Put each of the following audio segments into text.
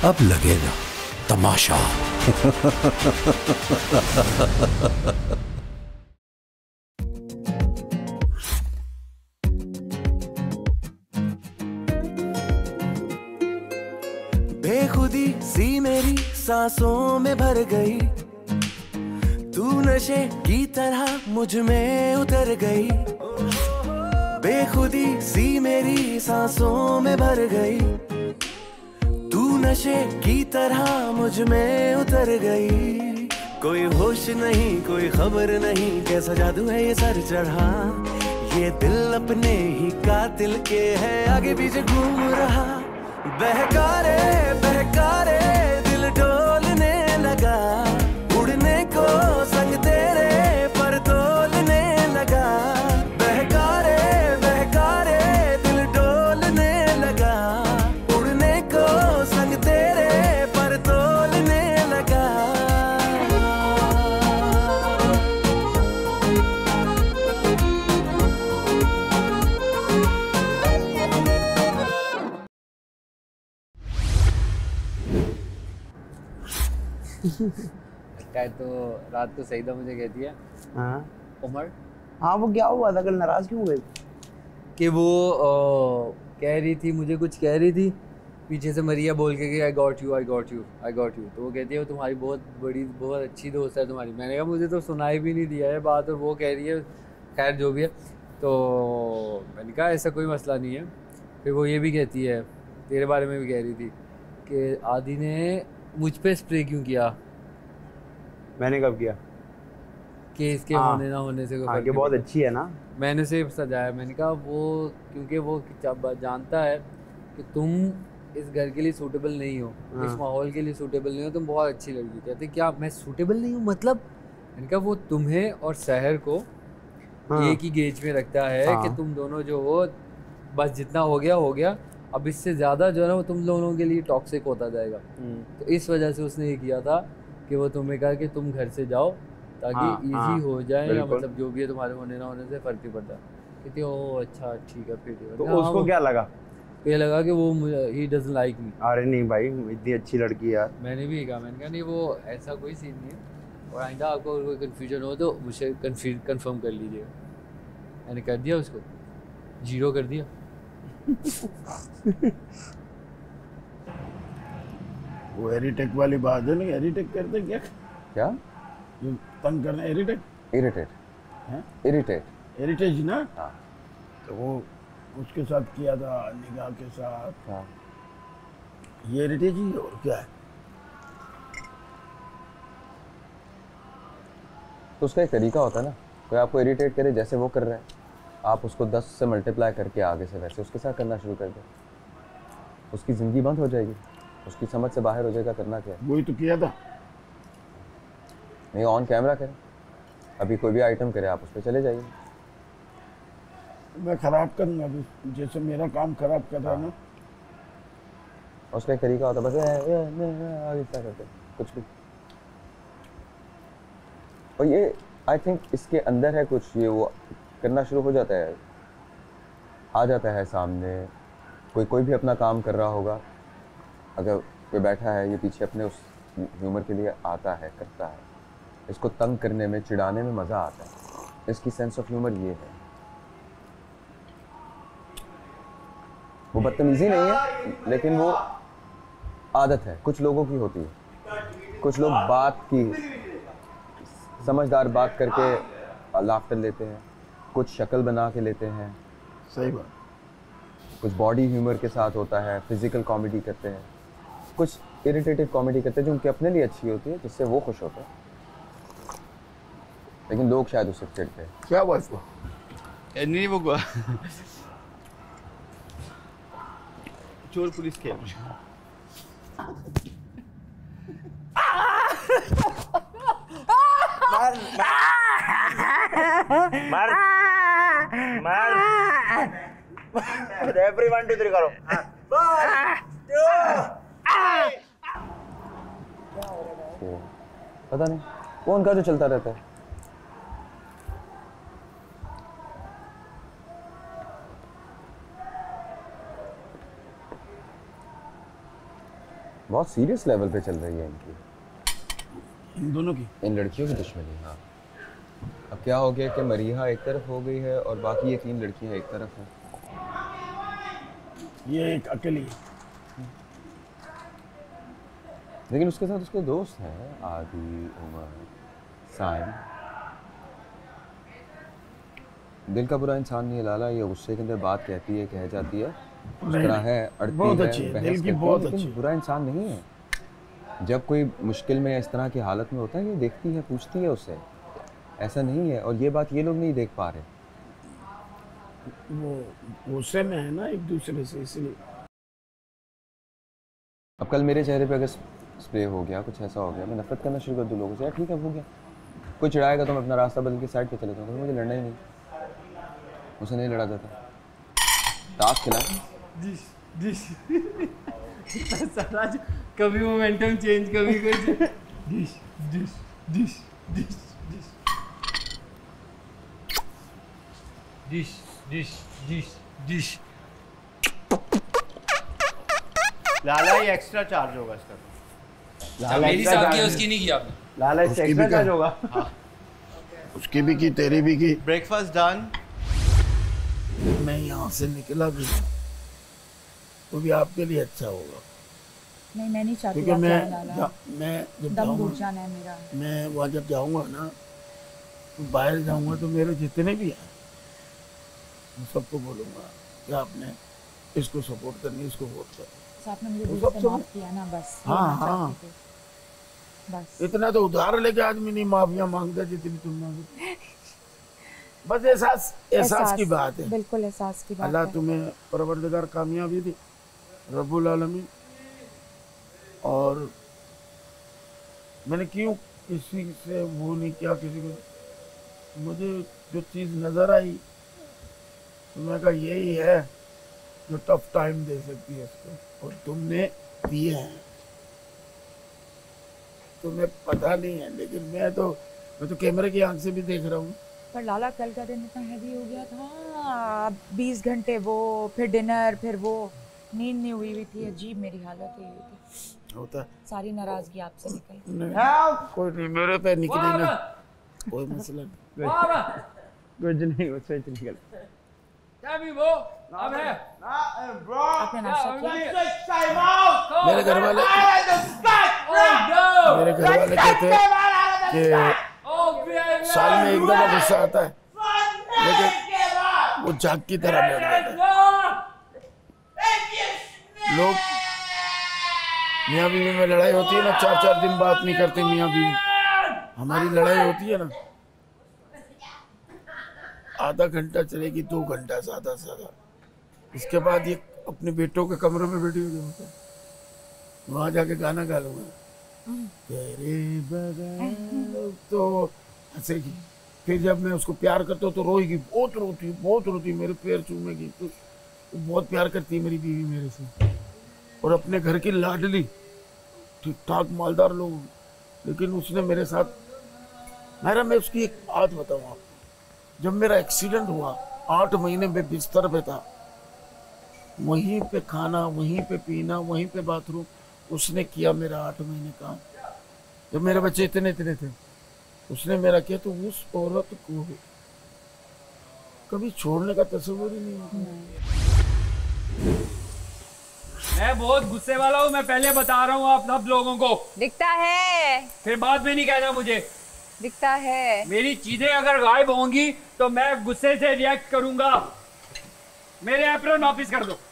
अब लगेगा तमाशा। बेखुदी सी मेरी सांसों में भर गई, तू नशे की तरह मुझ में उतर गई। बेखुदी सी मेरी सांसों में भर गई, तू नशे की तरह मुझ में उतर गई। कोई होश नहीं कोई खबर नहीं, कैसा जादू है ये सर चढ़ा। ये दिल अपने ही कातिल के है आगे पीछे घूम रहा। बहकारे बहकारे दिल डोलने लगा, उड़ने को संग तेरे पर तोलने लगा। बहकारे बहकारे दिल डोलने लगा, उड़ने को संग तेरे पर तोलने लगा। लगता है तो रात तो सही था, मुझे कहती है। हाँ उमर, हाँ, वो क्या हुआ था कल, नाराज क्यों हुए? कि वो कह रही थी, मुझे कुछ कह रही थी पीछे से मरिया बोल के कि I got you I got you I got you. तो वो कहती है वो तुम्हारी बहुत बड़ी बहुत अच्छी दोस्त है तुम्हारी। मैंने कहा मुझे तो सुनाई भी नहीं दिया है बात, और वो कह रही है। खैर जो भी है, तो मैंने कहा ऐसा कोई मसला नहीं है। फिर वो ये भी कहती है, तेरे बारे में भी कह रही थी कि आदि ने मुझ पे स्प्रे क्यों किया, मैंने कब किया? कि इसके हाँ। होने ना होने से कोई हाँ, फर्क कि नहीं बहुत पड़ता। अच्छी है ना। मैंने उसे सजाया, मैंने कहा वो क्योंकि वो जानता है कि तुम इस घर के लिए सूटेबल नहीं हो, हाँ। इस माहौल के लिए सूटेबल नहीं हो, तुम बहुत अच्छी लड़की। कहते क्या मैं सूटेबल नहीं हूँ मतलब? मैंने कहा वो तुम्हें और शहर को हाँ। एक ही गेज में रखता है हाँ। कि तुम दोनों जो हो, बस जितना हो गया हो गया, अब इससे ज़्यादा जो है ना वो तुम दोनों के लिए टॉक्सिक होता जाएगा। तो इस वजह से उसने ये किया था कि वो तुम्हें कहा कि तुम घर से जाओ ताकि हाँ, इजी हाँ, हो जाए, या बिल्कुल। मतलब जो भी है तुम्हारे होने ना होने से फ़र्क नहीं पड़ता। कहती ओ अच्छा ठीक है फिर ठीक है। तो हाँ, उसको क्या लगा? तो ये लगा कि वो ही डजंट लाइक मी। अरे नहीं भाई, इतनी अच्छी लड़की है यार। मैंने भी कहा, मैंने कहा नहीं वो ऐसा कोई सीन नहीं है, और आइंदा आपको कोई कन्फ्यूजन हो तो मुझे कंफर्म कर लीजिएगा। मैंने कर दिया, उसको 0 कर दिया। वो एरिटेक वाली बात है ना, एरिटेक करते क्या? क्या? जो तंग करना एरिटेक इरिटेट है, इरिटेट एरिटेज ना। हाँ। तो वो उसके साथ किया था, निगाह के साथ। हाँ। ये एरिटेज ही है, और क्या है? तो उसका एक तरीका होता है ना, कोई आपको इरिटेट करे जैसे वो कर रहे हैं, आप उसको 10 से मल्टीप्लाई करके आगे से वैसे उसके साथ करना शुरू कर दें, उसकी ज़िंदगी बंद हो जाएगी, उसकी समझ से बाहर हो जाएगा। करना क्या है? वही तो किया था। नहीं, ऑन कैमरा करें, अभी कोई भी आइटम करे आप उस पर चले जाइए। मैं खराब करूँगा अभी, जैसे मेरा काम खराब कर रहा है ना। उसका एक तरीका होता है, बस आगे क्या करते कुछ भी। और ये आई थिंक इसके अंदर है कुछ, ये वो करना शुरू हो जाता है, आ जाता है सामने। कोई भी अपना काम कर रहा होगा, अगर कोई बैठा है ये पीछे अपने उस ह्यूमर के लिए आता है, करता है, इसको तंग करने में, चिढ़ाने में मज़ा आता है। इसकी सेंस ऑफ ह्यूमर ये है। वो बदतमीजी नहीं है, लेकिन वो आदत है, कुछ लोगों की होती है। कुछ लोग बात की समझदार बात करके लाफ्टर लेते हैं, कुछ शक्ल बना के लेते हैं, सही बात। कुछ बॉडी ह्यूमर के साथ होता है, फिजिकल कॉमेडी करते हैं, कुछ इरिटेटिव कॉमेडी करते हैं जो उनके अपने लिए अच्छी होती है, जिससे वो खुश होते हैं, लेकिन लोग शायद उससे चिढ़ते हैं। क्या हुआ इसको? नहीं वो चोर पुलिस खेल। मार मार मार रेफरी 1 2 3 करो। पता नहीं वो उनका जो चलता रहता है। बहुत सीरियस लेवल पे चल रही है इनकी, इन दोनों की, इन लड़कियों की दुश्मनी। हाँ, अब क्या हो गया कि मरीहा एक तरफ हो गई है और बाकी ये 3 लड़कियां एक तरफ हैं। ये एक अकेली है। लेकिन उसके साथ उसके दोस्त हैं, आदि, उमर, साइम। दिल का बुरा इंसान नहीं है लाला, ये गुस्से के अंदर बात कहती है, कह जाती है, उस तरह है, अड़ती बहुत है, अच्छी है, बहस दिल की करती है, बहुत लेकिन अच्छी। बुरा इंसान नहीं है। जब कोई मुश्किल में इस तरह की हालत में होता है, ये देखती है, पूछती है उससे, ऐसा नहीं है। और ये बात ये लोग नहीं देख पा रहे। वो गुस्से में है ना एक दूसरे से, इसलिए। अब कल मेरे चेहरे पे अगर स्प्रे हो गया, कुछ ऐसा हो गया, मैं नफरत करना शुरू कर दूँ लोगों से, यार ठीक है हो गया, कोई चिढ़ाएगा तो मैं अपना रास्ता बदल के साइड पे चले जाऊँगा, मुझे लड़ना ही नहीं, मुझे नहीं लड़ा जाता। ताश खिला सारा कभी मोमेंटम चेंज, कभी कुछ dish dish dish dish dish dish dish dish. Lala ये एक्स्ट्रा चार्ज होगा इसका। मेरी साहब की उसकी नहीं किया आपने। लाला इससे उसकी भी एक्स्ट्रा कर। चार्ज होगा। उसकी भी की, तेरी भी की। Breakfast done. मैं यहाँ से निकला भी वो भी आपके लिए अच्छा होगा, नहीं मैं नहीं चाहती क्योंकि आप मैं जाएं लाला। मैं जब दम जाऊँगा, घुट जाना है मेरा। मैं वहाँ जब जाऊँगा ना, तो बाहर जाऊँगा तो मेरे जितने भी हैं मैं सबको बोलूँगा कि आपने इसको सपोर्ट करनी, इसको वोट कर। आपने मुझे वो दिल सब से सब- माफ किया ना, बस हाँ, ये मैं हाँ। चाहती थी। बस इतना तो उधार लेके आदमी नहीं माफिया मांगता जितनी तुम मांगते। बस एहसास की बात है। बिल्कुल एहसास की बात अल्लाह है। तुम्हें परवरदिगार कामयाबी दी, रब्बुल आलमीन। और मैंने क्यों किसी से वो नहीं किया, किसी को मुझे जो चीज़ नज़र आई तो मैं कहा यही है जो टफ टाइम दे सकती है इसको, और तुमने दिए हैं। तुम्हें पता नहीं है, लेकिन मैं तो कैमरे की आंख से भी देख रहा हूँ। पर लाला कल का दिन इतना हैवी हो गया था, 20 घंटे वो, फिर डिनर, फिर वो, नींद नहीं हुई थी, अजीब मेरी हालत हुई थी। होता है। सारी नाराजगी आपसे निकल गई। नहीं, कोई नहीं, मेरे पे निकली ना, कोई मसला नहीं। कुछ नहीं, उससे निकल। आपने नाश्ता किया? मेरे घर वाले कहते हैं कि साल में एक दफा गुस्सा आता है, लेकिन वो झाग की तरह बैठ जाता है। लोग मियाँ बीवी में लड़ाई होती है ना, 4-4 दिन बात नहीं करते मियाँ बीवी। हमारी लड़ाई होती है ना, आधा घंटा चलेगी, 2 घंटा ज्यादा से ज्यादा। इसके बाद ये अपने बेटों के कमरे में बैठी हुई होती है, वहां जाके गाना गा लूंगा, तेरे बगैर तो हंसेगी। फिर जब मैं उसको प्यार करता हूँ तो रोएगी, बहुत रोती, मेरे पैर चूमेगी। तो बहुत प्यार करती है मेरी बीवी मेरे से, और अपने घर की लाडली, ठीक ठाक मालदार लोग। लेकिन उसने मेरे साथ, मैं उसकी एक बात बताऊँ आपको, जब मेरा एक्सीडेंट हुआ 8 महीने में बिस्तर पे था, वहीं पे खाना, वहीं पे पीना, वहीं पे बाथरूम, उसने किया मेरा 8 महीने काम। जब मेरे बच्चे इतने थे, उसने मेरा किया। तो उस औरत को कभी छोड़ने का तस्वीर ही नहीं होता। मैं बहुत गुस्से वाला हूँ, मैं पहले बता रहा हूँ आप सब लोगों को। दिखता है, फिर बाद में नहीं कहना मुझे। दिखता है। मेरी चीजें अगर गायब होंगी तो मैं गुस्से से रिएक्ट करूंगा। मेरे एप्रन वापस कर दो।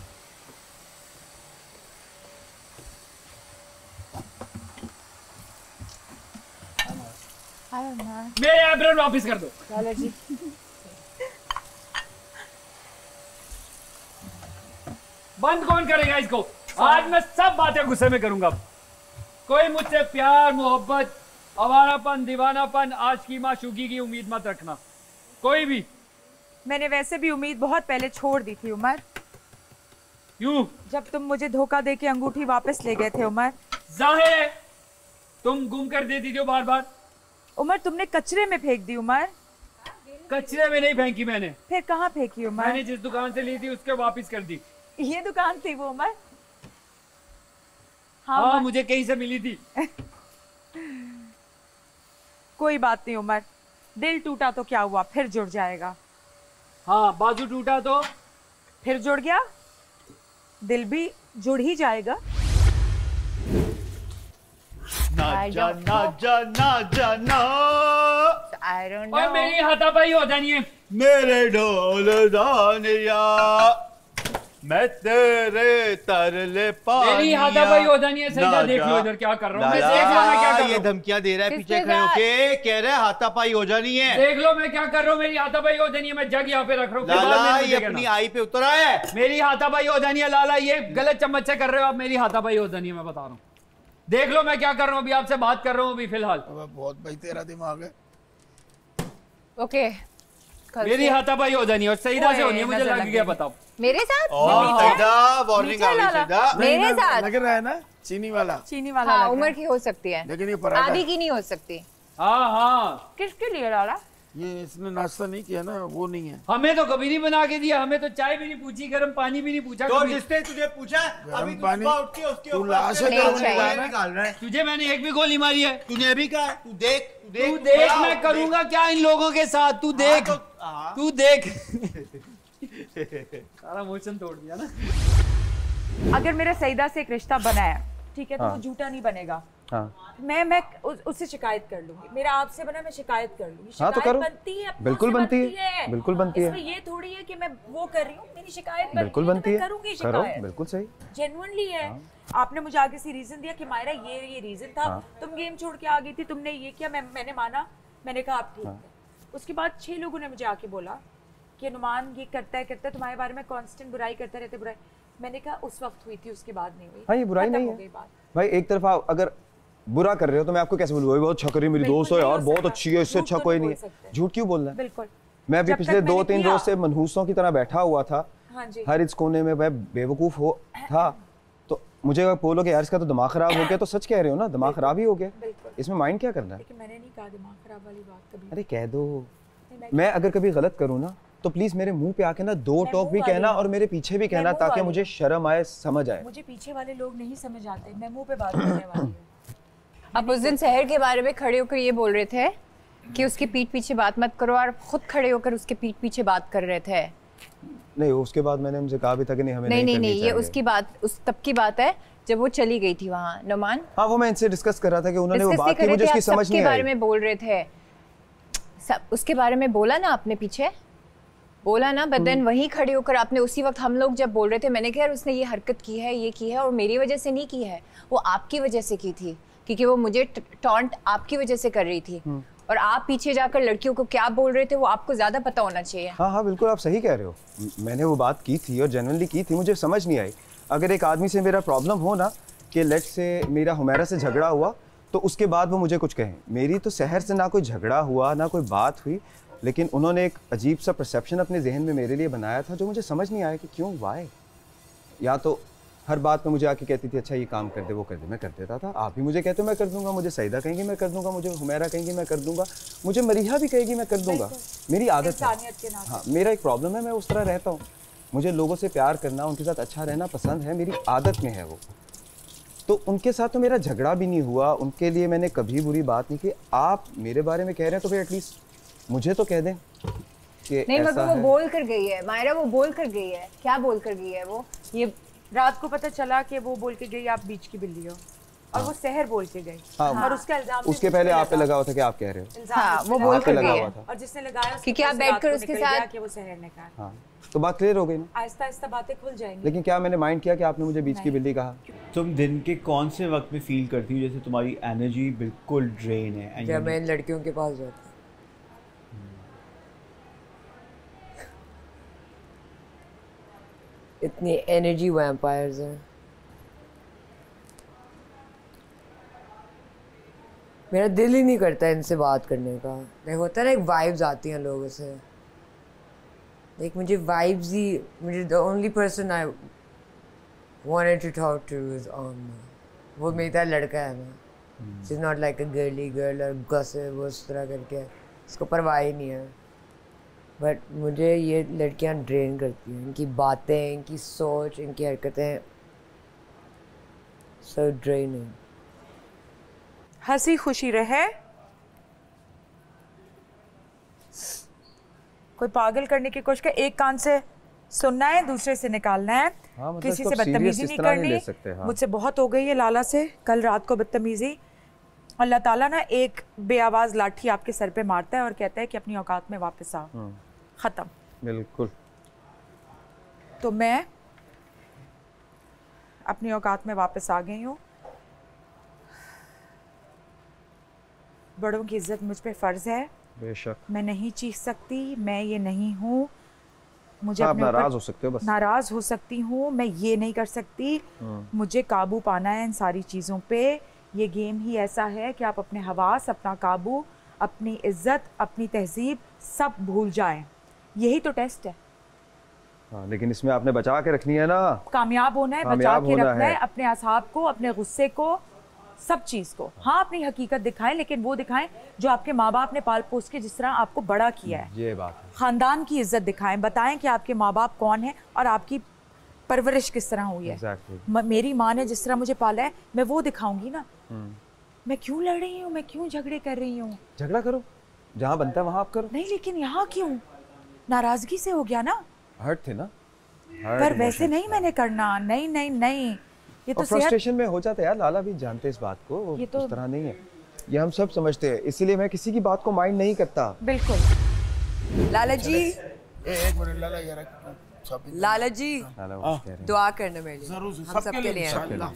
मेरे एप्रन वापस कर दो। लाला जी बंद कौन करेगा इसको? आज मैं सब बातें गुस्से में करूंगा। कोई मुझसे प्यार, मोहब्बत, आवारापन, दीवानापन, आशिकी, माशूकी की उम्मीद मत रखना, कोई भी। मैंने वैसे भी उम्मीद बहुत पहले छोड़ दी थी उमर, क्यों? जब तुम मुझे धोखा देके अंगूठी वापस ले गए थे उमर। जाहिर है तुम गुम कर देती थी बार बार। उमर तुमने कचरे में फेंक दी उमर। कचरे में नहीं फेंकी मैंने। फिर कहाँ फेंकी उमर? मैंने जिस दुकान से ली थी उसके वापस कर दी। ये दुकान थी वो उमर? हाँ मुझे कहीं से मिली थी। कोई बात नहीं उमर, दिल टूटा तो क्या हुआ, फिर जुड़ जाएगा। हाँ बाजू टूटा तो फिर जुड़ गया, दिल भी जुड़ ही जाएगा। ना जा ना जा ना जा ना। I don't और know. मेरी हाथापाई हो जानी है। मेरे ढोल दानिया मैं तेरे तरले पानिया। मेरी हाथापाई हो जानी है। सही देख लो इधर क्या कर रहा हूँ मैं, देख लो मैं क्या कर रहा हूँ। ये धमकियां दे रहा है पीछे खड़े होके, कह रहा है हाथापाई हो जानी है। देख लो मैं क्या कर रहा हूँ, मेरी हाथापाई हो जानी है। मैं जग यहाँ पे रख रहा हूँ। लाला ये अपनी आई पे उतर आया है। मेरी हाथापाई हो जानी है लाला, ये गलत चम्मच से कर रहे हो आप। मेरी हाथापाई हो जानी है, मैं बता रहा हूँ। देख लो मैं क्या कर रहा हूँ, अभी आपसे बात कर रहा हूँ अभी फिलहाल। बहुत भाई तेरा दिमाग है। ओके मेरी हाथापाई हो जानी है और सईदा से होनी है, मुझे लग गया। बताओ मेरे साथ? वार्निंग आ गई सईदा। मेरे साथ लग रहा है ना चीनी वाला। चीनी वाला हाँ, उम्र की हो सकती है, लेकिन ये पराठा आदि की नहीं हो सकती। हाँ हाँ किसके लिए लाला? ये इसने नाश्ता नहीं किया ना, वो नहीं है। हमें तो कभी नहीं बना के दिया, हमें तो चाय भी नहीं पूछी, गर्म पानी भी नहीं पूछा तो कभी। जिसने तुझे पूछा अभी तू पानी सुबह उठ के उसके तू ऊपर लाश अपने है, गोली चाहिए। निकाल रहा है। तुझे मैंने एक भी गोली मारी है? तूने अभी कहा तू देख तू देख मैं करूंगा क्या इन लोगों के साथ, तू देख तू देख। सारा मोशन तोड़ दिया ना। अगर मेरा सईदा से एक रिश्ता बना है, ठीक है, तो वो झूठा नहीं बनेगा। हाँ मैं उससे शिकायत कर लूंगी। मेरा आपसे बना, मैं शिकायत कर लूंगी। हाँ तो शिकायत करो, बनती है, अपनों बिल्कुल से बनती है, बिल्कुल बनती है। इसमें ये थोड़ी है कि मैं वो कर रही हूँ, मेरी शिकायत बिल्कुल बनती है, करूंगी करो, शिकायत। बिल्कुल सही। जेन्युइनली है। आपने मुझे आगे से रीजन दिया कि मायरा ये रीजन था, तुम गेम छोड़ के आ गई थी, तुमने ये किया, मैंने माना, मैंने कहा आप ठीक है। उसके बाद 6 लोगों ने मुझे आके बोला कि नुमान ये करता है तुम्हारे बारे में कांस्टेंट बुराई करता रहते, बुराई। मैंने कहा उस वक्त हुई थी, उसके बाद नहीं हुई। हाँ ये बुराई खत्म नहीं हो है गई बात। भाई। एक तरफा अगर बुरा कर रहे हो तो मैं आपको कैसे बोलूँ, बहुत अच्छा कर रही है मेरी दोस्त है यार, बहुत अच्छी है, इससे अच्छा कोई नहीं है। झूठ क्यों बोलना है? बिल्कुल। मैं अभी पिछले 2-3 रोज से मनहूसों की तरह बैठा हुआ था। हाँ जी। हर इस कोने में मैं बेवकूफ हो था, तो मुझे अगर बोलो कि यार इसका तो दिमाग खराब हो गया, तो सच कह रहे हो ना, दिमाग खराब ही हो गया। इसमें माइंड क्या करना है? लेकिन मैंने नहीं कहा दिमाग खराब वाली बात कभी। अरे कह दो, मैं अगर कभी गलत करूँ ना तो प्लीज मेरे मुंह पे आके ना 2 टॉक भी कहना और मेरे पीछे भी कहना, ताकि मुझे शर्म आए, समझ आए। मुझे पीछे वाले लोग नहीं समझ आते, मैं मुंह पे बात करने वाली हूँ। आप उस दिन शहर के बारे में खड़े होकर ये बोल रहे थे कि उसके पीठ पीछे बात मत करो, और खुद खड़े होकर उसके पीठ पीछे बात कर रहे थे। नहीं, उसके बाद मैंने उनसे कहा भी था कि नहीं हमें नहीं, ये उसकी बात, उस तब की बात है जब वो चली गई थी वहाँ। नुमान, हाँ वो मैं इनसे डिस्कस कर रहा था कि उन्होंने वो बात की, मुझे उसकी समझ नहीं आई। बारे में बोल रहे थे, उसके बारे में बोला ना आपने, पीछे बोला ना, बट देन वहीं खड़े होकर आपने उसी वक्त, हम लोग जब बोल रहे थे, मैंने कहा यार उसने ये हरकत की है, ये की है, और मेरी वजह से नहीं की है, वो आपकी वजह से की थी, क्योंकि वो मुझे टॉन्ट आपकी वजह से कर रही थी। और आप पीछे जाकर लड़कियों को क्या बोल रहे थे वो आपको ज्यादा पता होना चाहिए। हाँ बिल्कुल आप सही कह रहे हो, मैंने वो बात की थी और जेन्युइनली की थी, मुझे समझ नहीं आई। अगर एक आदमी से मेरा प्रॉब्लम हो ना, कि लेट से मेरा हुमैरा से झगड़ा हुआ, तो उसके बाद वो मुझे कुछ कहें। मेरी तो शहर से ना कोई झगड़ा हुआ, ना कोई बात हुई, लेकिन उन्होंने एक अजीब सा परसेप्शन अपने जहन में मेरे लिए बनाया था, जो मुझे समझ नहीं आया कि क्यों, वाई। या तो हर बात में मुझे आके कहती थी अच्छा ये काम कर दे, वो कर दे, मैं कर देता था। आप भी मुझे कहते हो मैं कर दूंगा, मुझे सईदा कहेंगी मैं कर दूंगा, मुझे हुमैरा कहेंगी मैं कर दूंगा, मुझे मरीहा भी कहेगी मैं कर दूंगा। मेरी आदत है, हाँ मेरा एक प्रॉब्लम है, मैं उस तरह रहता हूँ। मुझे लोगों से प्यार करना, उनके साथ अच्छा रहना पसंद है, मेरी आदत में है वो। तो उनके साथ तो मेरा झगड़ा भी नहीं हुआ, उनके लिए मैंने कभी बुरी बात नहीं की। आप मेरे बारे में कह रहे हैं तो फिर एटलीस्ट मुझे तो कह दें कि नहीं, मगर वो बोल कर गई है मायरा, वो बोल कर गई है। क्या बोल कर गई है वो? ये रात को पता चला कि वो बोल के गई आप बीच की बिल्ली हो, और वो शहर बोल के गई। और उसका इल्जाम उसके पहले आप पे लगा हुआ था कि आप कह रहे हो। हाँ, वो बोल कर गई है, और जिसने लगाया क्योंकि आप बैठकर उसके साथ कि वो शहर ने कहा। हाँ तो बात क्लियर हो गई ना। आहिस्ता आहिस्ता बातें खुल जाएंगी। लेकिन क्या मैंने माइंड किया कि आपने मुझे बीच की बिल्ली कहा? तुम दिन के कौन से वक्त में फील करती हो जैसे तुम्हारी एनर्जी बिल्कुल ड्रेन है? जब मैं इन लड़कियों के पास जाता हूँ, इतनी एनर्जी वैम्पायर्स हैं, मेरा दिल ही नहीं करता इनसे बात करने का। नहीं होता ना, एक वाइब्स आती हैं लोगों से, एक मुझे वाइब्स ही, मुझे the only person I wanted to talk to is Aamir. वो मेरा लड़का है ना, she is not like a girly girl और गॉसिप वो उस तरह करके, इसको परवाह ही नहीं है। बट मुझे ये लड़कियां ड्रेन करती हैं, इनकी बातें, इनकी सोच, इनकी हरकतें So draining. हंसी खुशी रहे, कोई पागल करने की कोशिश कर, एक कान से सुनना है दूसरे से निकालना है। हाँ, मतलब किसी से बदतमीजी नहीं करनी। हाँ। मुझसे बहुत हो गई है लाला से, कल रात को बदतमीजी। अल्लाह ताला ना एक बेआवाज लाठी आपके सर पे मारता है और कहता है कि अपनी औकात में वापस आओ। खत्म। बिल्कुल। तो मैं अपनी औकात में वापस आ गई हूँ। बड़ों की इज्जत मुझ पे फर्ज है। बेशक। मैं नहीं चीख सकती, मैं ये नहीं हूँ। मुझे आप अपने नाराज हो सकते हो बस। नाराज हो सकती हूँ, मैं ये नहीं कर सकती। मुझे काबू पाना है इन सारी चीज़ों पे। ये गेम ही ऐसा है कि आप अपने हवास, अपना काबू, अपनी इज्जत, अपनी तहजीब सब भूल जाएं। यही तो टेस्ट है। हाँ, लेकिन इसमें आपने बचा के रखनी है ना। कामयाब होना है, बचा के रखना है अपने असाब को, अपने गुस्से को, सब चीज़ को। हाँ, अपनी हकीकत दिखाएं, लेकिन वो दिखाएं जो आपके माँ बाप ने पाल पोस के जिस तरह आपको बड़ा किया है। ये बात है। खानदान की इज्जत दिखाएं, बताएं कि आपके माँ बाप कौन है और आपकी परवरिश किस तरह हुई है। मेरी माँ ने जिस तरह मुझे पाला है, मैं वो दिखाऊंगी ना। मैं क्यों लड़ रही हूँ, मैं क्यों झगड़े कर रही हूँ? झगड़ा करो, जहाँ बनता है वहाँ आप करो। नहीं, लेकिन यहाँ क्यों? नाराजगी से हो गया ना। हर्ट थे ना। पर वैसे नहीं मैंने करना। नहीं नहीं नहीं, ये तो फ्रस्ट्रेशन में हो जाता है यार। लाला भी जानते हैं इस बात को, ये तो उस तरह नहीं है। ये हम सब समझते हैं, इसीलिए मैं किसी की बात को माइंड नहीं करता। बिल्कुल। लाला जी, एक मिनट लाला यार, लाला जी दुआ करना मेरे लिए, जरूर, हम सबके लिए।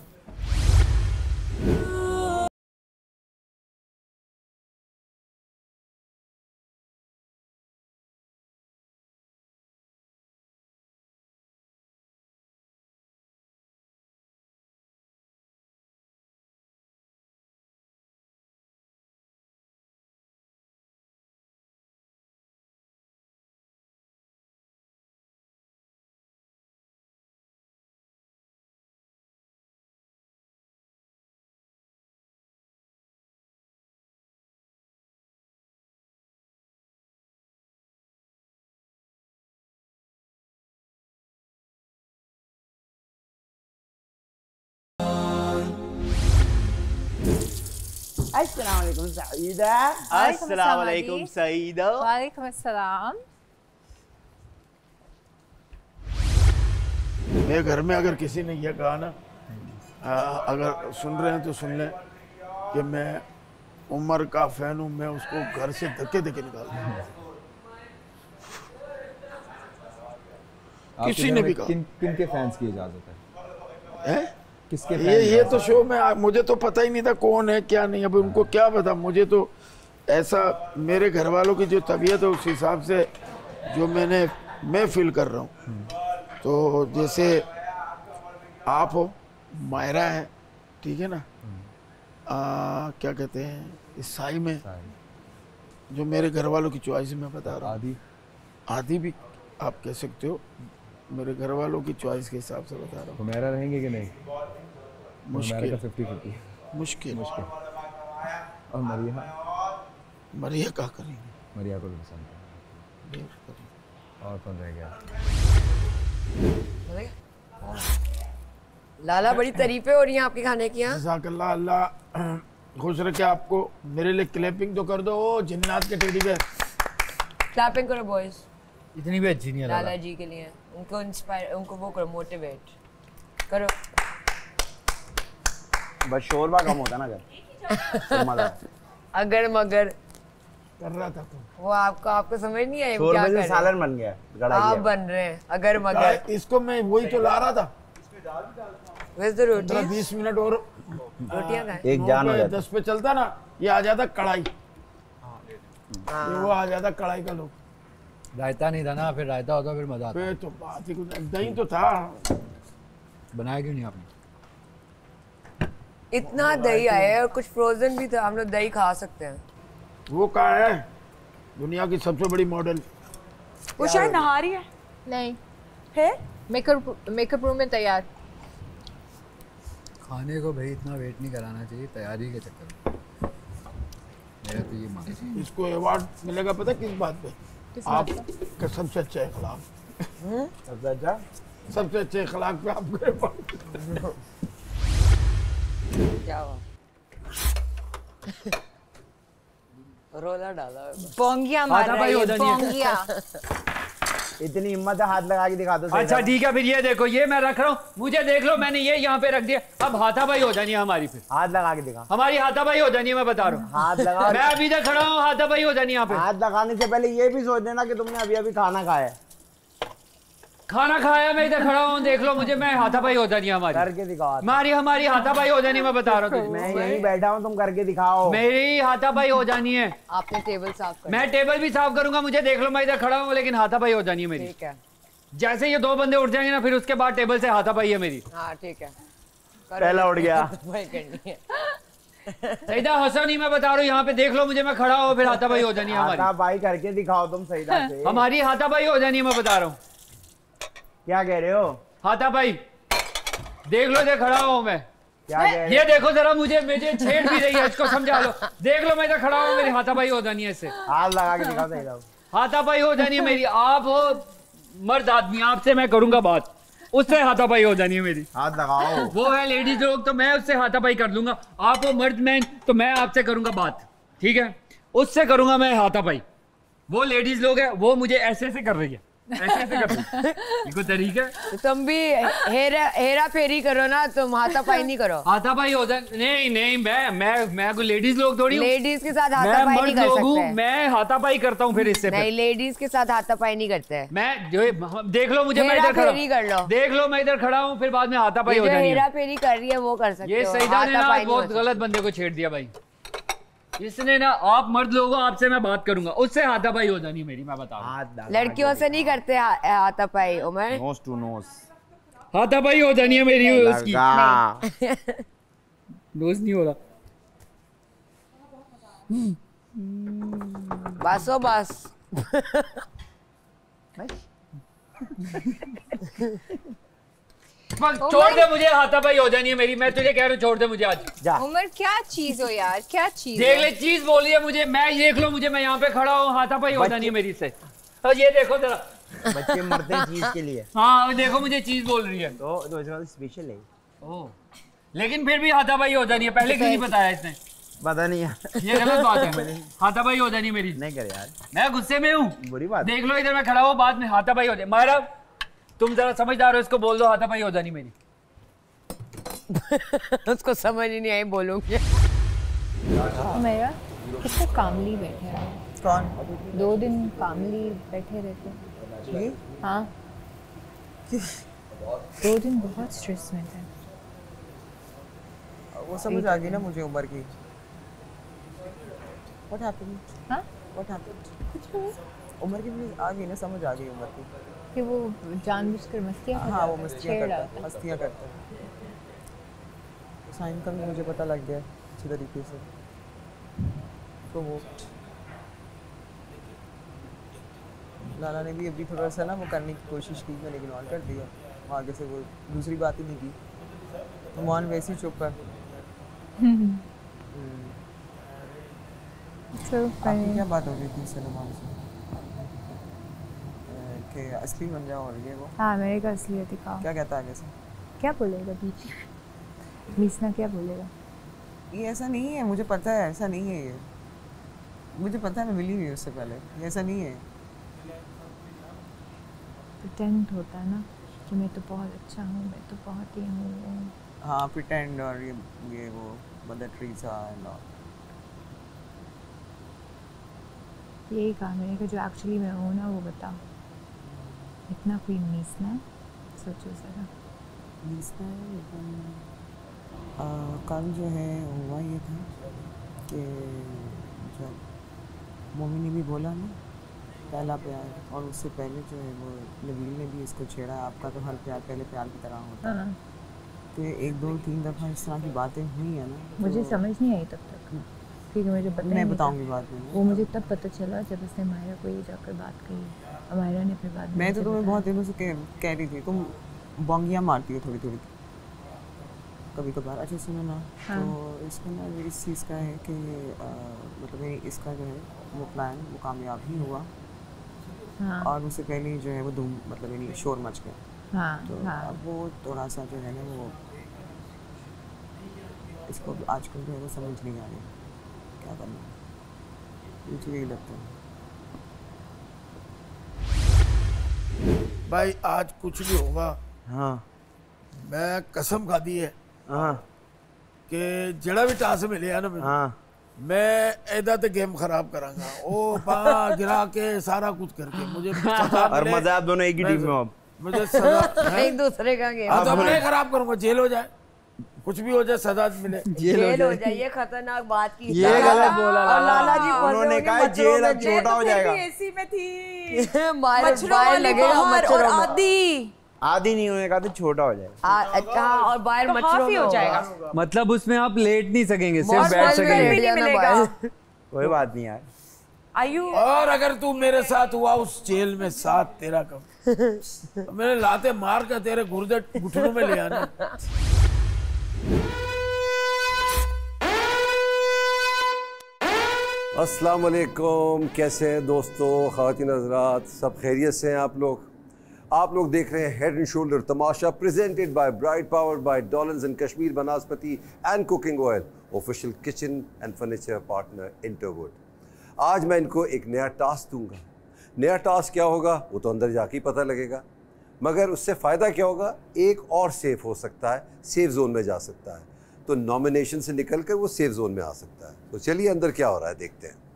अस्सलाम वालेकुम सईदा। अस्सलाम वालेकुम सईदा। वालेकुम अस्सलाम। मेरे घर में अगर किसी ने यह कहा ना, अगर सुन रहे हैं तो सुन लें कि मैं उमर का फैन हूँ, मैं उसको घर से धक्के धक्के निकाल दूँ। किसी ने भी कहा। किन के फैंस की इजाजत है? किसके ये तो शो में मुझे तो पता ही नहीं था कौन है क्या नहीं। अब उनको क्या पता, मुझे तो ऐसा मेरे घर वालों की जो तबीयत है उस हिसाब से जो मैं फील कर रहा हूँ। तो जैसे आप हो, मायरा है, ठीक है ना, क्या कहते हैं इस साई में जो मेरे घर वालों की चॉइस में बता रहा हूँ। आदि भी आप कह सकते हो, मेरे घर वालों की चॉइस के हिसाब से बता रहा हूँ। हुमैरा रहेंगे कि नहीं? मुश्किल। 50-50 मुश्किल। और मरिया क्या करेंगे? मरिया को भी पसंद है। और कौन रह गया? लाला बड़ी तारीफें हो रही हैं आपके खाने की। यहाँ जज़ाकल्लाह, अल्लाह खुश रखे आपको। मेरे लिए क्लैपिंग तो कर दो। ओ जिन्नात के टेडी पे क्लैपिंग करो बॉयज। इतनी भी अच्छी नहीं है लाला जी के लिए। उनको इंस्पायर, उनको वो करो, मोटिवेट करो। बस शोरबा कम होता ना अगर अगर मगर कर रहा था तो वो आपको समझ नहीं आई। शोरबे से सालन बन गया, आप बन रहे हैं अगर मगर। इसको मैं वही तो ला रहा था। वैसे तो रोटी 20 मिनट और रोटियां खाएं। एक जान हो जाता। 10 पे चलता ना, ये आ जाता कढ़ाई। वो आ जाता कढ़ाई का लोग। रायता नहीं था ना, फिर रायता होता फिर मजा आता। तो बात ही कुछ, दही तो था। बनाया क्यों नहीं आपने? इतना दही आया है और कुछ फ्रोजन भी था, हम लोग दही खा सकते हैं। वो कहाँ है? दुनिया की सबसे बड़ी मॉडल। वो शायद नहा रही है। नहीं है मेकअप रूम में तैयार। खाने को भाई इतना वेट नहीं कराना चाहिए तैयारी के चक्कर में। मेरा तो ये मान है। इसको अवार्ड मिलेगा पता किस बात पे? आपका सबसे अच्छा इखलाक। सबसे अच्छे इखलाक पे आपको क्या हुआ? रोला डाला बोंगिया मार रहा है, बोंगिया। इतनी हिम्मत है, हाथ लगा के दिखा दो। अच्छा ठीक है, फिर ये देखो, ये मैं रख रहा हूँ, मुझे देख लो, मैंने ये यहाँ पे रख दिया। अब हाथापाई हो जानी है हमारी, फिर हाथ लगा के दिखा। हमारी हाथापाई हो जानी है, मैं बता रहा हूँ। हाथ लगा, मैं अभी तक खड़ा हूँ, हाथापाई हो जानी है यहाँ पे। हाथ लगाने से पहले ये भी सोच लेना कि तुमने अभी अभी खाना खाया है। खाना खाया, मैं इधर खड़ा हूँ, देख लो मुझे, मैं हाथापाई हो जानी है हमारी। करके दिखाओ। हमारी हाथापाई हो जानी है, मैं बता रहा हूँ। मैं यहीं बैठा हूँ, तुम करके दिखाओ। मेरी हाथापाई हो जानी है। आपने टेबल साफ कर, मैं टेबल भी साफ करूंगा, मुझे देख लो, मैं इधर खड़ा हूँ, लेकिन हाथापाई हो जानी है मेरी। ठीक है। जैसे ये 2 बंदे उठ जाएंगे ना, फिर उसके बाद टेबल से हाथापाई है मेरी। हाँ ठीक है, पहला उठ गया। वही करनी है। सईदा हंसो नहीं, मैं बता रहा हूँ, यहाँ पे देख लो मुझे, मैं खड़ा हूँ, फिर हाथापाई हो जानी है हमारी। हाथापाई करके दिखाओ तुम सईदा से। हमारी हाथापाई हो जानी है, मैं बता रहा हूँ। क्या कह रहे हो? हाथापाई देख लो, इधर खड़ा हूँ मैं। क्या कह रहे हो? ये देखो जरा, मुझे छेड़ भी रही है, इसको समझा लो। देख लो, मैं इधर खड़ा हूँ, मेरी हाथापाई हो जानी है इससे। हाथ लगा के दिखाओ सईदा। हाथापाई हो जानी है मेरी। आप हो मर्द आदमी, आपसे मैं करूंगा बात, उससे हाथापाई हो जानी है मेरी। हाथ लगाओ। वो है लेडीज लोग, तो मैं उससे हाथापाई कर लूंगा। आप हो मर्द मैन, तो मैं आपसे करूंगा बात, ठीक है? उससे करूंगा मैं हाथापाई। वो लेडीज लोग है, वो मुझे ऐसे ऐसे कर रही है, ऐसे कर रही है। इनको तरीका है। तो तुम भी हेरा फेरी करो ना, तुम हाथापाई नहीं करो। हाथापाई हो जाए, नहीं, मैं कोई लेडीज लोग थोड़ी हूँ। लेडीज के साथ हाथापाई नहीं कर सकते। मैं हाथापाई करता हूँ फिर इससे। नहीं, लेडीज के साथ हाथापाई नहीं करते। मैं जो देख लो मुझे, मैं इधर खड़ा कर लो। देख लो, मैं इधर खड़ा हूँ, फिर बाद में हाथापाई हो जानी है। हेरा फेरी कर रही है वो कर सकते हो। ये सईदा ने ना बहुत गलत बंदे को छेड़ दिया भाई। इसने ना, आप मर्द लोगों, आपसे मैं बात करूंगा, उससे हाथापाई हो जानी मेरी, मैं बता रहा हूं। लड़कियों से नहीं करते हाथापाई उमर। नोस टू नोस हाथापाई हो जानी है मेरी उसकी। नोस नहीं हो रहा। बसो बस। छोड़ दे मुझे, हाथापाई हो जानी है मेरी, मैं तुझे कह रहा हूँ, छोड़ दे मुझे आज। उमर क्या चीज हो यार, क्या चीज? देख ले, चीज बोली है मुझे, मैं देख लो मुझे, मैं यहाँ पे खड़ा हूँ, हाथापाई हो जानी है मेरी से। तो ये देखो जरा, बच्चे मरते हैं चीज के लिए। हाँ देखो, मुझे चीज बोल रही है, तो इसका स्पेशल है। ओह, लेकिन फिर भी हाथापाई हो जानी है। पहले क्यों नहीं बताया इसने? पता नहीं यार, ये गलत बात है। हाथापाई हो जानी मेरी। नहीं कर यार, मैं गुस्से में हूँ, बुरी बात। देख लो इधर मैं खड़ा हूँ, बाद में हाथापाई हो जाए। मारा, तुम जरा समझदार हो, इसको बोल दो हाथापाई हो जानी मेरी। उसको समझ ही नहीं आई, बोलूंगी। मेरा कितना कामली बैठे हैं। कौन? 2 दिन कामली बैठे रहते हैं। हाँ, 2 दिन बहुत स्ट्रेस में थे। वो समझ आ गई ना मुझे उमर की। What happened? हाँ? What happened? उमर की भी आ गई ना, समझ आ गई उमर की कि वो जानबूझकर मस्तियाँ करता है। हाँ, वो मस्तियाँ करता है। साइन का भी मुझे पता लग गया अच्छी तरीके से। तो वो लाला ने भी अभी थोड़ा सा ना वो करने की कोशिश की, मैंने इग्नोर कर दिया। आगे से वो दूसरी बात ही नहीं की। मान वैसे ही चुप कर। आपकी क्या बात हो रही थी सलमान से? कि असली बन जाओ, और ये वो। हाँ, मेरे का असलियत दिखाओ। क्या कहता है आगे से? क्या बोलेगा बीच? मीसना क्या बोलेगा? ये ऐसा नहीं है, मुझे पता है ऐसा नहीं है। ये मुझे पता है, मैं मिली हुई उससे पहले। ये ऐसा नहीं है। प्रिटेंड होता है ना कि मैं तो बहुत अच्छा हूँ, मैं तो बहुत ही हूँ। हाँ, प्रिटेंड, और ये वो मदर टेरेसा एंड ऑल। यही कहा मैंने कि जो एक्चुअली मैं हूँ ना, वो बताओ। इतना कोई मीसना है, सोचो ज़रा। मीसना कल जो है हुआ ये था कि जब मोमी ने भी बोला ना पहला प्यार, और उससे पहले जो है वो नबील ने भी इसको छेड़ा, आपका तो हर प्यार पहले प्यार की तरह होता है। तो 1, 2, 3 दफ़ा इस तरह की बातें हुई है ना, मुझे समझ नहीं आई तब तक, क्योंकि मुझे पता मैं बताऊंगी बाद में। वो मुझे तब पता चला जब उसने मायरा को ये जाकर बात कही। मायरा ने फिर बाद में मैं तो तुम्हें बहुत दिनों से कह रही थी, तुम बोंगियाँ मारती हो थोड़ी थोड़ी कभी कभार। अच्छा सुनो ना, हाँ। तो इसमें ना इस चीज़ का है कि मतलब इसका जो है वो प्लान वो कामयाब ही हुआ। हाँ। और उससे पहले जो है वो धूम मतलब शोर मच गया। हाँ, तो हाँ। अब वो थोड़ा सा जो है ना वो इसको आजकल जो है वो समझ नहीं आ रही क्या करना है, मुझे यही लगता है। भाई आज कुछ भी होगा, हाँ मैं कसम खा दी है हाँ कि जड़ा भी टास मिले ना मैं, हाँ मैं ऐदा ते गेम खराब करांगा। ओ पा गिरा के सारा कुछ करके मुझे सजा और मिले, मजा आप दोनों एक ही टीम में हो अब। मुझे सजा एक दूसरे का गेम। तो मैं खराब करूंगा, जेल हो जाए, कुछ भी हो जाए, सजा मिले। जेल हो जाए, ये खतरनाक बात की। ये गलत बोला और लाला जी उन्होंने कहा जेल अब छोटा हो जाएगा। एसी में थी, मच्छरों वाली बाहर और आधी आधी नहीं होने का तो छोटा हो जाएगा। अच्छा, और बाहर मच्छरों में हो जाएगा। मतलब उसमें आप लेट नहीं सकेंगे, सिर्फ और बैठ फल भी सकेंगे। नहीं मिलेगा। कोई बात नहीं यार। आयु और अगर तू मेरे साथ हुआ उस जेल में, साथ तेरा कब तो मैंने लाते मार कर तेरे गुर्दे घुटनों में ले आने। अस्सलाम वालेकुम, कैसे हैं दोस्तों, ख़वातीन हज़रात, सब खैरियत से हैं आप लोग? आप लोग देख रहे हैं Head and shoulder Tamasha, presented by Bright Power by Dawlance and Kashmir Banaspati and cooking oil, official kitchen and furniture partner Interwood. आज मैं इनको एक नया टास्क दूंगा। नया टास्क क्या होगा वो तो अंदर जाके ही पता लगेगा, मगर उससे फ़ायदा क्या होगा, एक और सेफ हो सकता है, सेफ जोन में जा सकता है, तो नॉमिनेशन से निकल कर वो सेफ जोन में आ सकता है। तो चलिए अंदर क्या हो रहा है देखते हैं।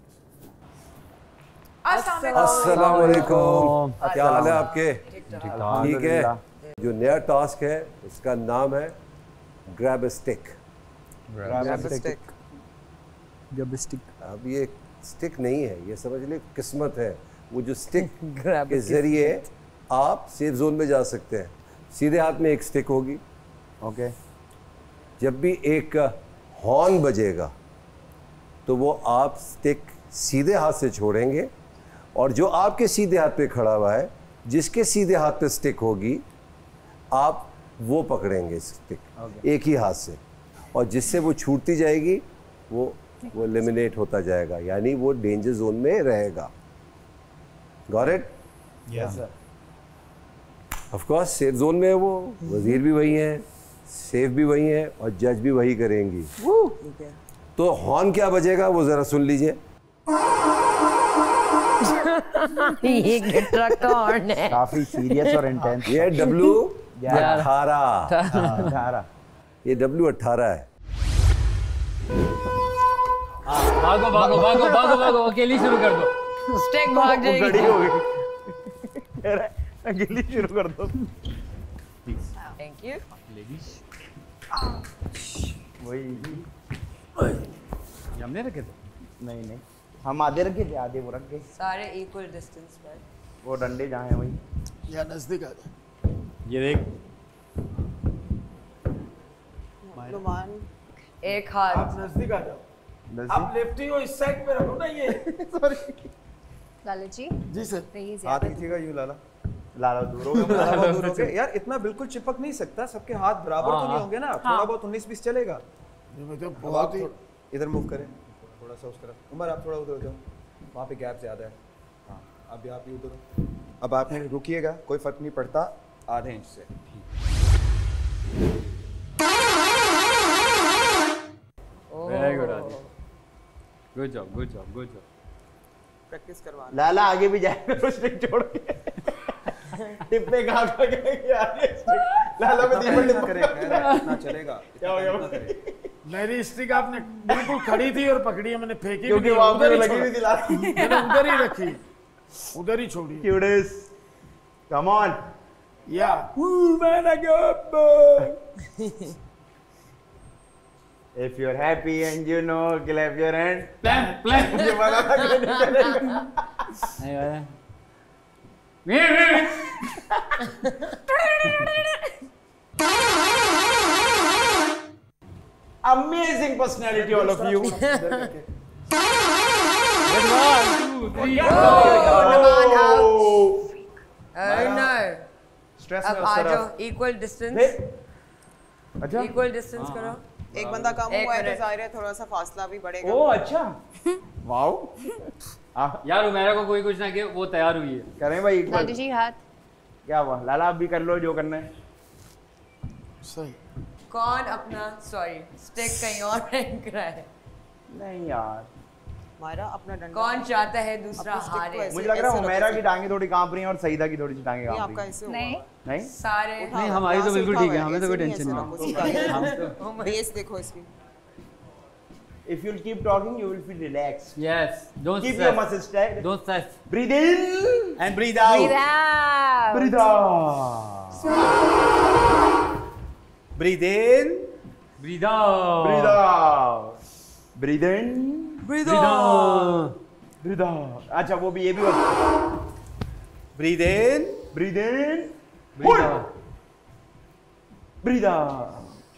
अस्सलाम वालेकुम, क्या हाल है आपके? ठीक है। जो नया टास्क है उसका नाम है ग्रैब स्टिक। अब ये स्टिक नहीं है, ये समझ ले किस्मत है। वो जो स्टिक के जरिए आप सेफ जोन में जा सकते हैं। सीधे हाथ में एक स्टिक होगी, ओके। जब भी एक हॉर्न बजेगा तो वो आप स्टिक सीधे हाथ से छोड़ेंगे, और जो आपके सीधे हाथ पे खड़ा हुआ है, जिसके सीधे हाथ पे स्टिक होगी, आप वो पकड़ेंगे स्टिक एक ही हाथ से, और जिससे वो छूटती जाएगी वो एलिमिनेट होता जाएगा, यानी वो डेंजर जोन में रहेगा। Got it? Yes sir. Of course safe zone में है वो, वजीर भी वही हैं, सेफ भी वही हैं, और जज भी वही करेंगी। तो हॉर्न क्या बजेगा वो जरा सुन लीजिए। ये ट्रक का हॉर्न है। काफी सीरियस और इंटेंस। ये W18, ये W18 है। भागो भागो भागो भागो भागो, अकेली शुरू कर दो। स्टिक भाग जाएगी। गड़ी हो गई। अकेली शुरू कर दो। Thank you. वही हमने रखे थे? नहीं नहीं, हम आधे रखे थे, आधे वो रख गए। सारे इक्वल डिस्टेंस पर। वो डंडे जहाँ हैं वही। या नजदीक आ जा। ये देख, एक हाथ। आप नजदीक आ जाओ। आप लेफ्टी हो, इस साइड पे रखो ना ये। सॉरी लाला जी। जी सर। हाथ खींचेगा यूं लाला। लाला दूर हो गया, लाला दूर हो गया। यार इतना बिल्कुल चिपक नहीं सकता, सबके हाथ बराबर तो नहीं होंगे ना, थोड़ा बहुत 19-20 चलेगा। बहुत ही इधर मूव करें थोड़ा सा, उस तरफ। उमर आप थोड़ा उधर हो जाओ, वहाँ पे गैप ज़्यादा है। हाँ अभी आप ही उधर हो। अब आप रुकिएगा, कोई फर्क नहीं पड़ता, आधे इंच से। Very good Adi, good job good job good job. Practice करवा। लाला आगे भी जाएगा स्टिक छोड़ के। टिप्पे कहाँ खा गए? लाला पे दीपक करे इतना चलेगा। क्या हो गया? मेरी स्टिक आपने बिल्कुल खड़ी थी और पकड़ी है, मैंने फेंकी क्योंकि भी नहीं, वहाँ उधर पे ही लगी छोड़ा। हुई थी लाला। मैंने उधर ही रखी, उधर ही छोड़ी। Cuties, come on. Yeah man If you're happy and you know, clap your hands. Plan मुझे पता था कि नहीं चलेगा। Amazing personality, all of you. Stress अब आ जाओ, इक्वल डिस्टेंस। अच्छा इक्वल डिस्टेंस करो। एक बंदा कम एक हुआ है तो मिनट। जाहिर है थोड़ा सा फासला भी बढ़ेगा। ओ अच्छा वाओ। यार उमेरा को कोई कुछ ना कि वो तैयार हुई है। करें भाई एक बार। लाला जी हाथ। क्या हुआ? लाला आप भी कर लो जो करना है। सही। कौन अपना स्टिक कहीं और फेंक रहा है? नहीं यार, मायरा अपना डंडा कौन चाहता है दूसरा हारे? मुझे लग रहा है हुमैरा की टांगें थोड़ी कांप रही हैं और सईदा की थोड़ी सी टांगें कांप रही हैं। नहीं सारे नहीं, हमारी तो बिल्कुल ठीक है, हमें तो कोई टेंशन नहीं। बेस देखो इसकी। If you'll keep talking, you will feel relaxed. Yes. Don't keep stress. your muscles tight. Don't stress. Breathe in and breathe out. Breathe out. Breathe out. Breathe in. Breathe out. Breathe out. Breathe in. Breathe out. Breathe out. अच्छा वो भी ये भी होता। Breathe in. Breathe in. Breathe out. Breathe out.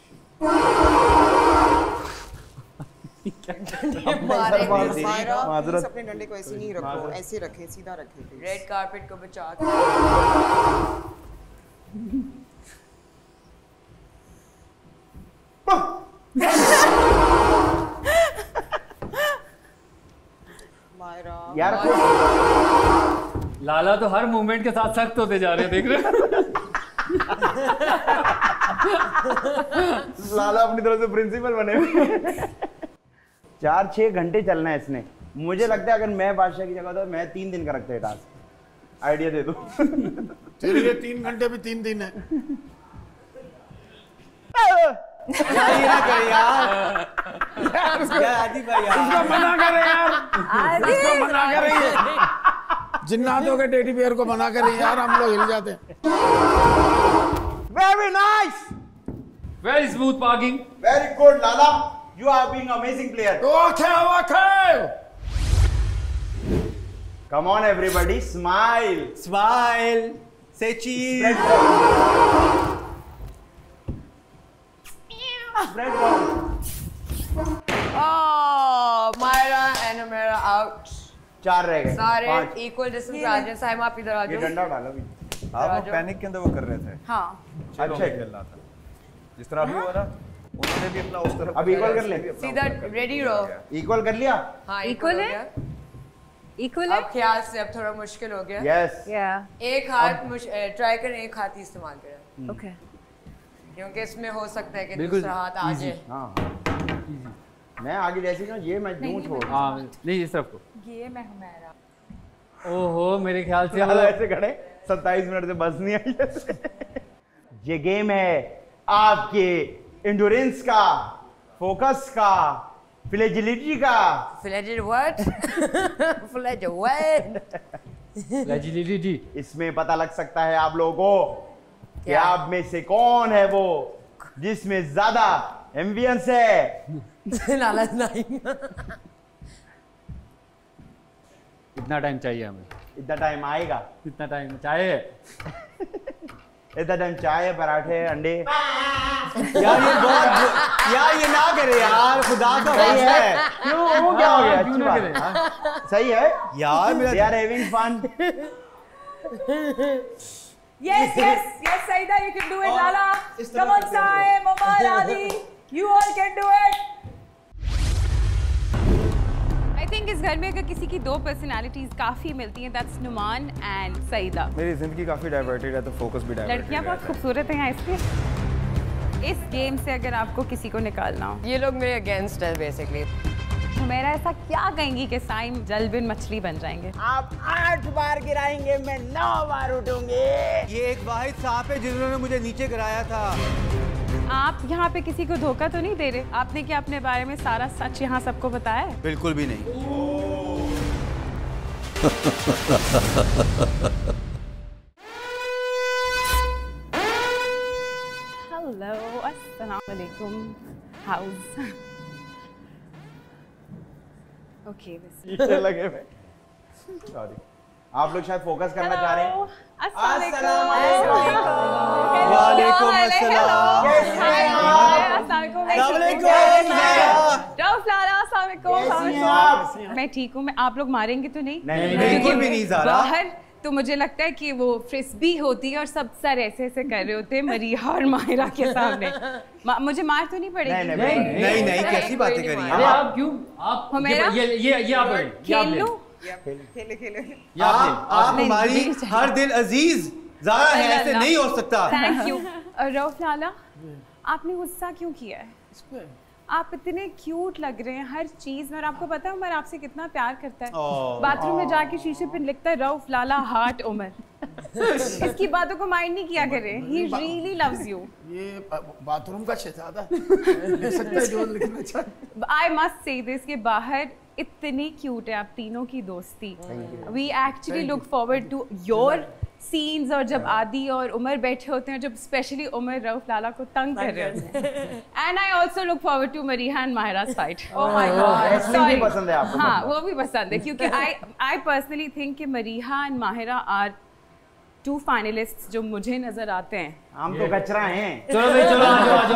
Myra अपने डंडे को ऐसे नहीं रखो, ऐसे रखे, सीधा रखे। रेड कार्पेट को बचा के। मायरा यार लाला तो हर मूवमेंट के साथ सख्त होते जा रहे हैं, देख रहे हो? लाला अपनी तरफ से प्रिंसिपल बने हुए। 4-6 घंटे चलना है इसने। मुझे लगता है अगर मैं बादशाह की जगह होता मैं 3 दिन का रखता है टास्क। आइडिया दे दो। तेरे लिए 3 घंटे भी 3 दिन है। ये ना करे यार। आदि भाई यार। इसको मना करे यार। इसको मना करे। जिन्नातों के टेडी बियर को मना करे यार, हम लोग हिल जाते हैं। Very nice. Very smooth parking. Very good, Lala. You are being amazing player. Okay. Come on, everybody, smile. Smile. Say cheese. Spread ball. Oh, Myra and Amira out. 4 रह गए। सारे equal distance आ जाए। साइमा आप इधर आ ये जाओ। डंडा डालो भी। आप वो पैनिक के अंदर वो कर रहे थे। हाँ। अच्छा खेल रहा था। जिस तरह अभी हुआ ना, उन्होंने भी अपना उस तरफ। अब इक्वल कर ले। सीधा रेडी रहो। इक्वल कर लिया? हाँ इक्वल है? इक्वल है? अब ख्याल से अब थोड़ा मुश्किल हो गया। यस। एक हाथ ट्राई करें, एक हाथ ही इस्तेमाल करें। ओके। क्योंकि इसमें हो सकता है कि दूसरा हाथ आ जाए। हाँ। मैं आगे जैसे ना ये मैं दूं छोड़। हाँ नहीं इस तरफ को। ये मैं हमारा। ओहो मेरे ख्याल से ऐसे खड़े 27 मिनट से बस नहीं आई। ये गेम है आपके एंड्योरेंस का, फोकस का, फ्लेजिलिटी का। Fragile what? Fragile what? Fragility. इसमें पता लग सकता है आप लोगों को कि आप में से कौन है वो जिसमें ज्यादा एम्बियंस है। लालच नहीं। इतना टाइम चाहिए हमें। इतना टाइम आएगा। इतना टाइम चाहिए। इतना टाइम चाय, पराठे, अंडे। यार ये बहुत यार ये ना करे यार, खुदा का सही वास्ता है। क्यों वो क्या हो गया? क्यों ना करे यार? सही है यार मेरा। They are having fun. Yes, Saida, you can do it, Lala. Come on, Saim, Omar, Adi, you all can do it. I think इस घर में अगर किसी की 2 पर्सनालिटीज काफी मिलती हैं, that's नुमान and सईदा। मेरी जिंदगी काफी डाइवर्टेड है तो फोकस भी डाइवर्टेड है। लड़कियां बहुत खूबसूरत हैं यहाँ इसलिए। इस गेम से अगर आपको किसी को निकालना हो, ये लोग मेरे अगेंस्ट है बेसिकली। मेरा ऐसा क्या कहेंगी कि साइम जलबिन मछली बन जाएंगे? आप 8 बार गिराएंगे, मैं 9 बार उठूंगी। ये एक वाहिद सांप है जिन्होंने मुझे नीचे गिराया था। आप यहाँ पे किसी को धोखा तो नहीं दे रहे? आपने क्या अपने बारे में सारा सच यहाँ सबको बताया है? बिल्कुल भी नहीं। हेलो, अस्सलाम वालेकुम। हाउस ओके ये लगे मैं सॉरी। आप लोग शायद फोकस करना चाह रहे हैं। अस्सलाम वालेकुम अस्सलाम। मैं ठीक हूँ। मैं आप लोग मारेंगे तो नहीं? नहीं बिल्कुल भी नहीं ज़ारा। बाहर तो मुझे लगता है कि वो फ्रिस्बी होती है और सब सर ऐसे ऐसे कर रहे होते हैं मरिया और माहिरा के सामने। मुझे मार तो नहीं पड़ेगी? नहीं कैसी बातें करी अरे आप क्यों आप ये आप खेल लो। खेले आप हमारी हर दिल अजीज ज़ारा है, ऐसे नहीं हो सकता। Thank you. रऊफ लाला आपने गुस्सा क्यों किया है? आप इतने क्यूट लग रहे हैं हर चीज में, और आपको पता है उमर आपसे कितना प्यार करता है। बाथरूम में जाके शीशे पे लिखता है रऊफ लाला हार्ट उमर। इसकी बातों को माइंड नहीं किया करे। He really loves you. ये बाथरूम का शहजादा ले सकते हैं जो लिखना चाहे। आई मस्ट से दिस के बाहर इतनी क्यूट है आप तीनों की दोस्ती। We actually look forward to your scenes, और जब आदि और उमर बैठे होते हैं, जब स्पेशली उमर रऊफ लाला को तंग कर रहे होते हैं। And I also look forward to Mariha and Mahira's fight. Oh my God. Sorry पसंद है आपको? हाँ वो भी पसंद है क्योंकि आई पर्सनली थिंक कि Mariha and Mahira are 2 finalists जो मुझे नजर आते हैं। हम तो कचरा हैं। चलो भाई चलो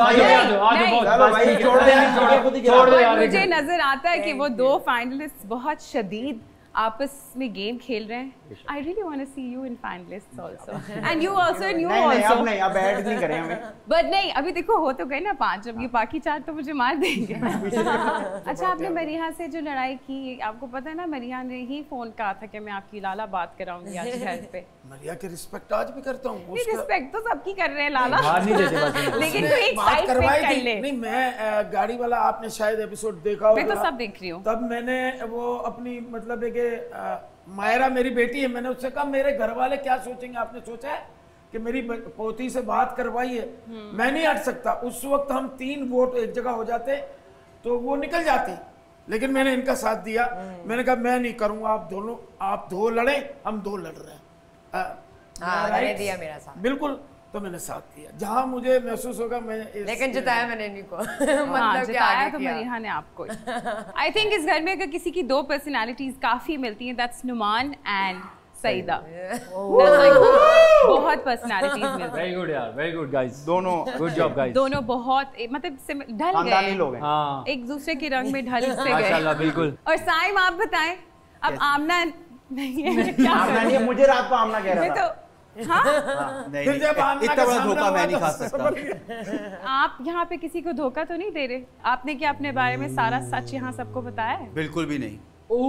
छोड़ दो यार। मुझे नजर आता है कि वो 2 फाइनलिस्ट बहुत शदीद आपस में गेम खेल रहे हैं। I really want to see you in finalists also, and you also, and you also. नहीं, अब ऐड नहीं करें हमें। But नहीं, अभी देखो हो तो गए ना 5, अब ये बाकी 4 तो मुझे मार देंगे। अच्छा, आपने मरीहा से जो लड़ाई की, आपको पता है ना मरीहा ने ही फोन कहा था कि मैं आपकी लाला बात कराऊंगी आज घर पे। मरीहा की रिस्पेक्ट आज भी करता हूँ। रिस्पेक्ट तो सबकी कर रहे हैं लाला, लेकिन कोई एक बात साइड पे कर ले। नहीं, मैं गाड़ी वाला आपने शायद एपिसोड देखा होगा। मैं तो सब देख रही हूँ। तब मैंने वो अपनी मतलब है कि मायरा मेरी बेटी है, मैंने उससे कहा मेरे घर वाले क्या सोचेंगे। आपने सोचा है कि मेरी पोती से बात करवाई है, मैं नहीं हट सकता। उस वक्त हम 3 वोट एक जगह हो जाते तो वो निकल जाती, लेकिन मैंने इनका साथ दिया। मैंने कहा मैं नहीं करूंगा, आप 2 लड़े, हम 2 लड़ रहे हैं। दिया मेरा साथ बिल्कुल, तो मैंने साथ दिया जहां मुझे महसूस होगा। मैं लेकिन जिताया मैंने इनको। मतलब जिताया तो मरीहा ने आपको। आई थिंक इस घर में अगर किसी की 2 पर्सनालिटीज काफी मिलती हैं, दैट्स नुमान एंड सईदा। बहुत पर्सनालिटीज मिलती हैं। वेरी गुड यार, वेरी गुड गाइस, दोनों गुड जॉब गाइस। दोनों बहुत मतलब ढल गए, लोग हैं। हाँ। एक दूसरे के रंग में ढल से गए माशाल्लाह, बिल्कुल। और साइम आप बताएं, अब आमना नहीं है, क्या आमना नहीं है, मुझे रात को आमना कह रहा था। हाँ? नहीं, इतना बड़ा धोखा मैं नहीं खा सकता। आप यहाँ पे किसी को धोखा तो नहीं दे रहे? आपने क्या अपने बारे में सारा सच यहाँ सबको बताया है? बिल्कुल भी नहीं।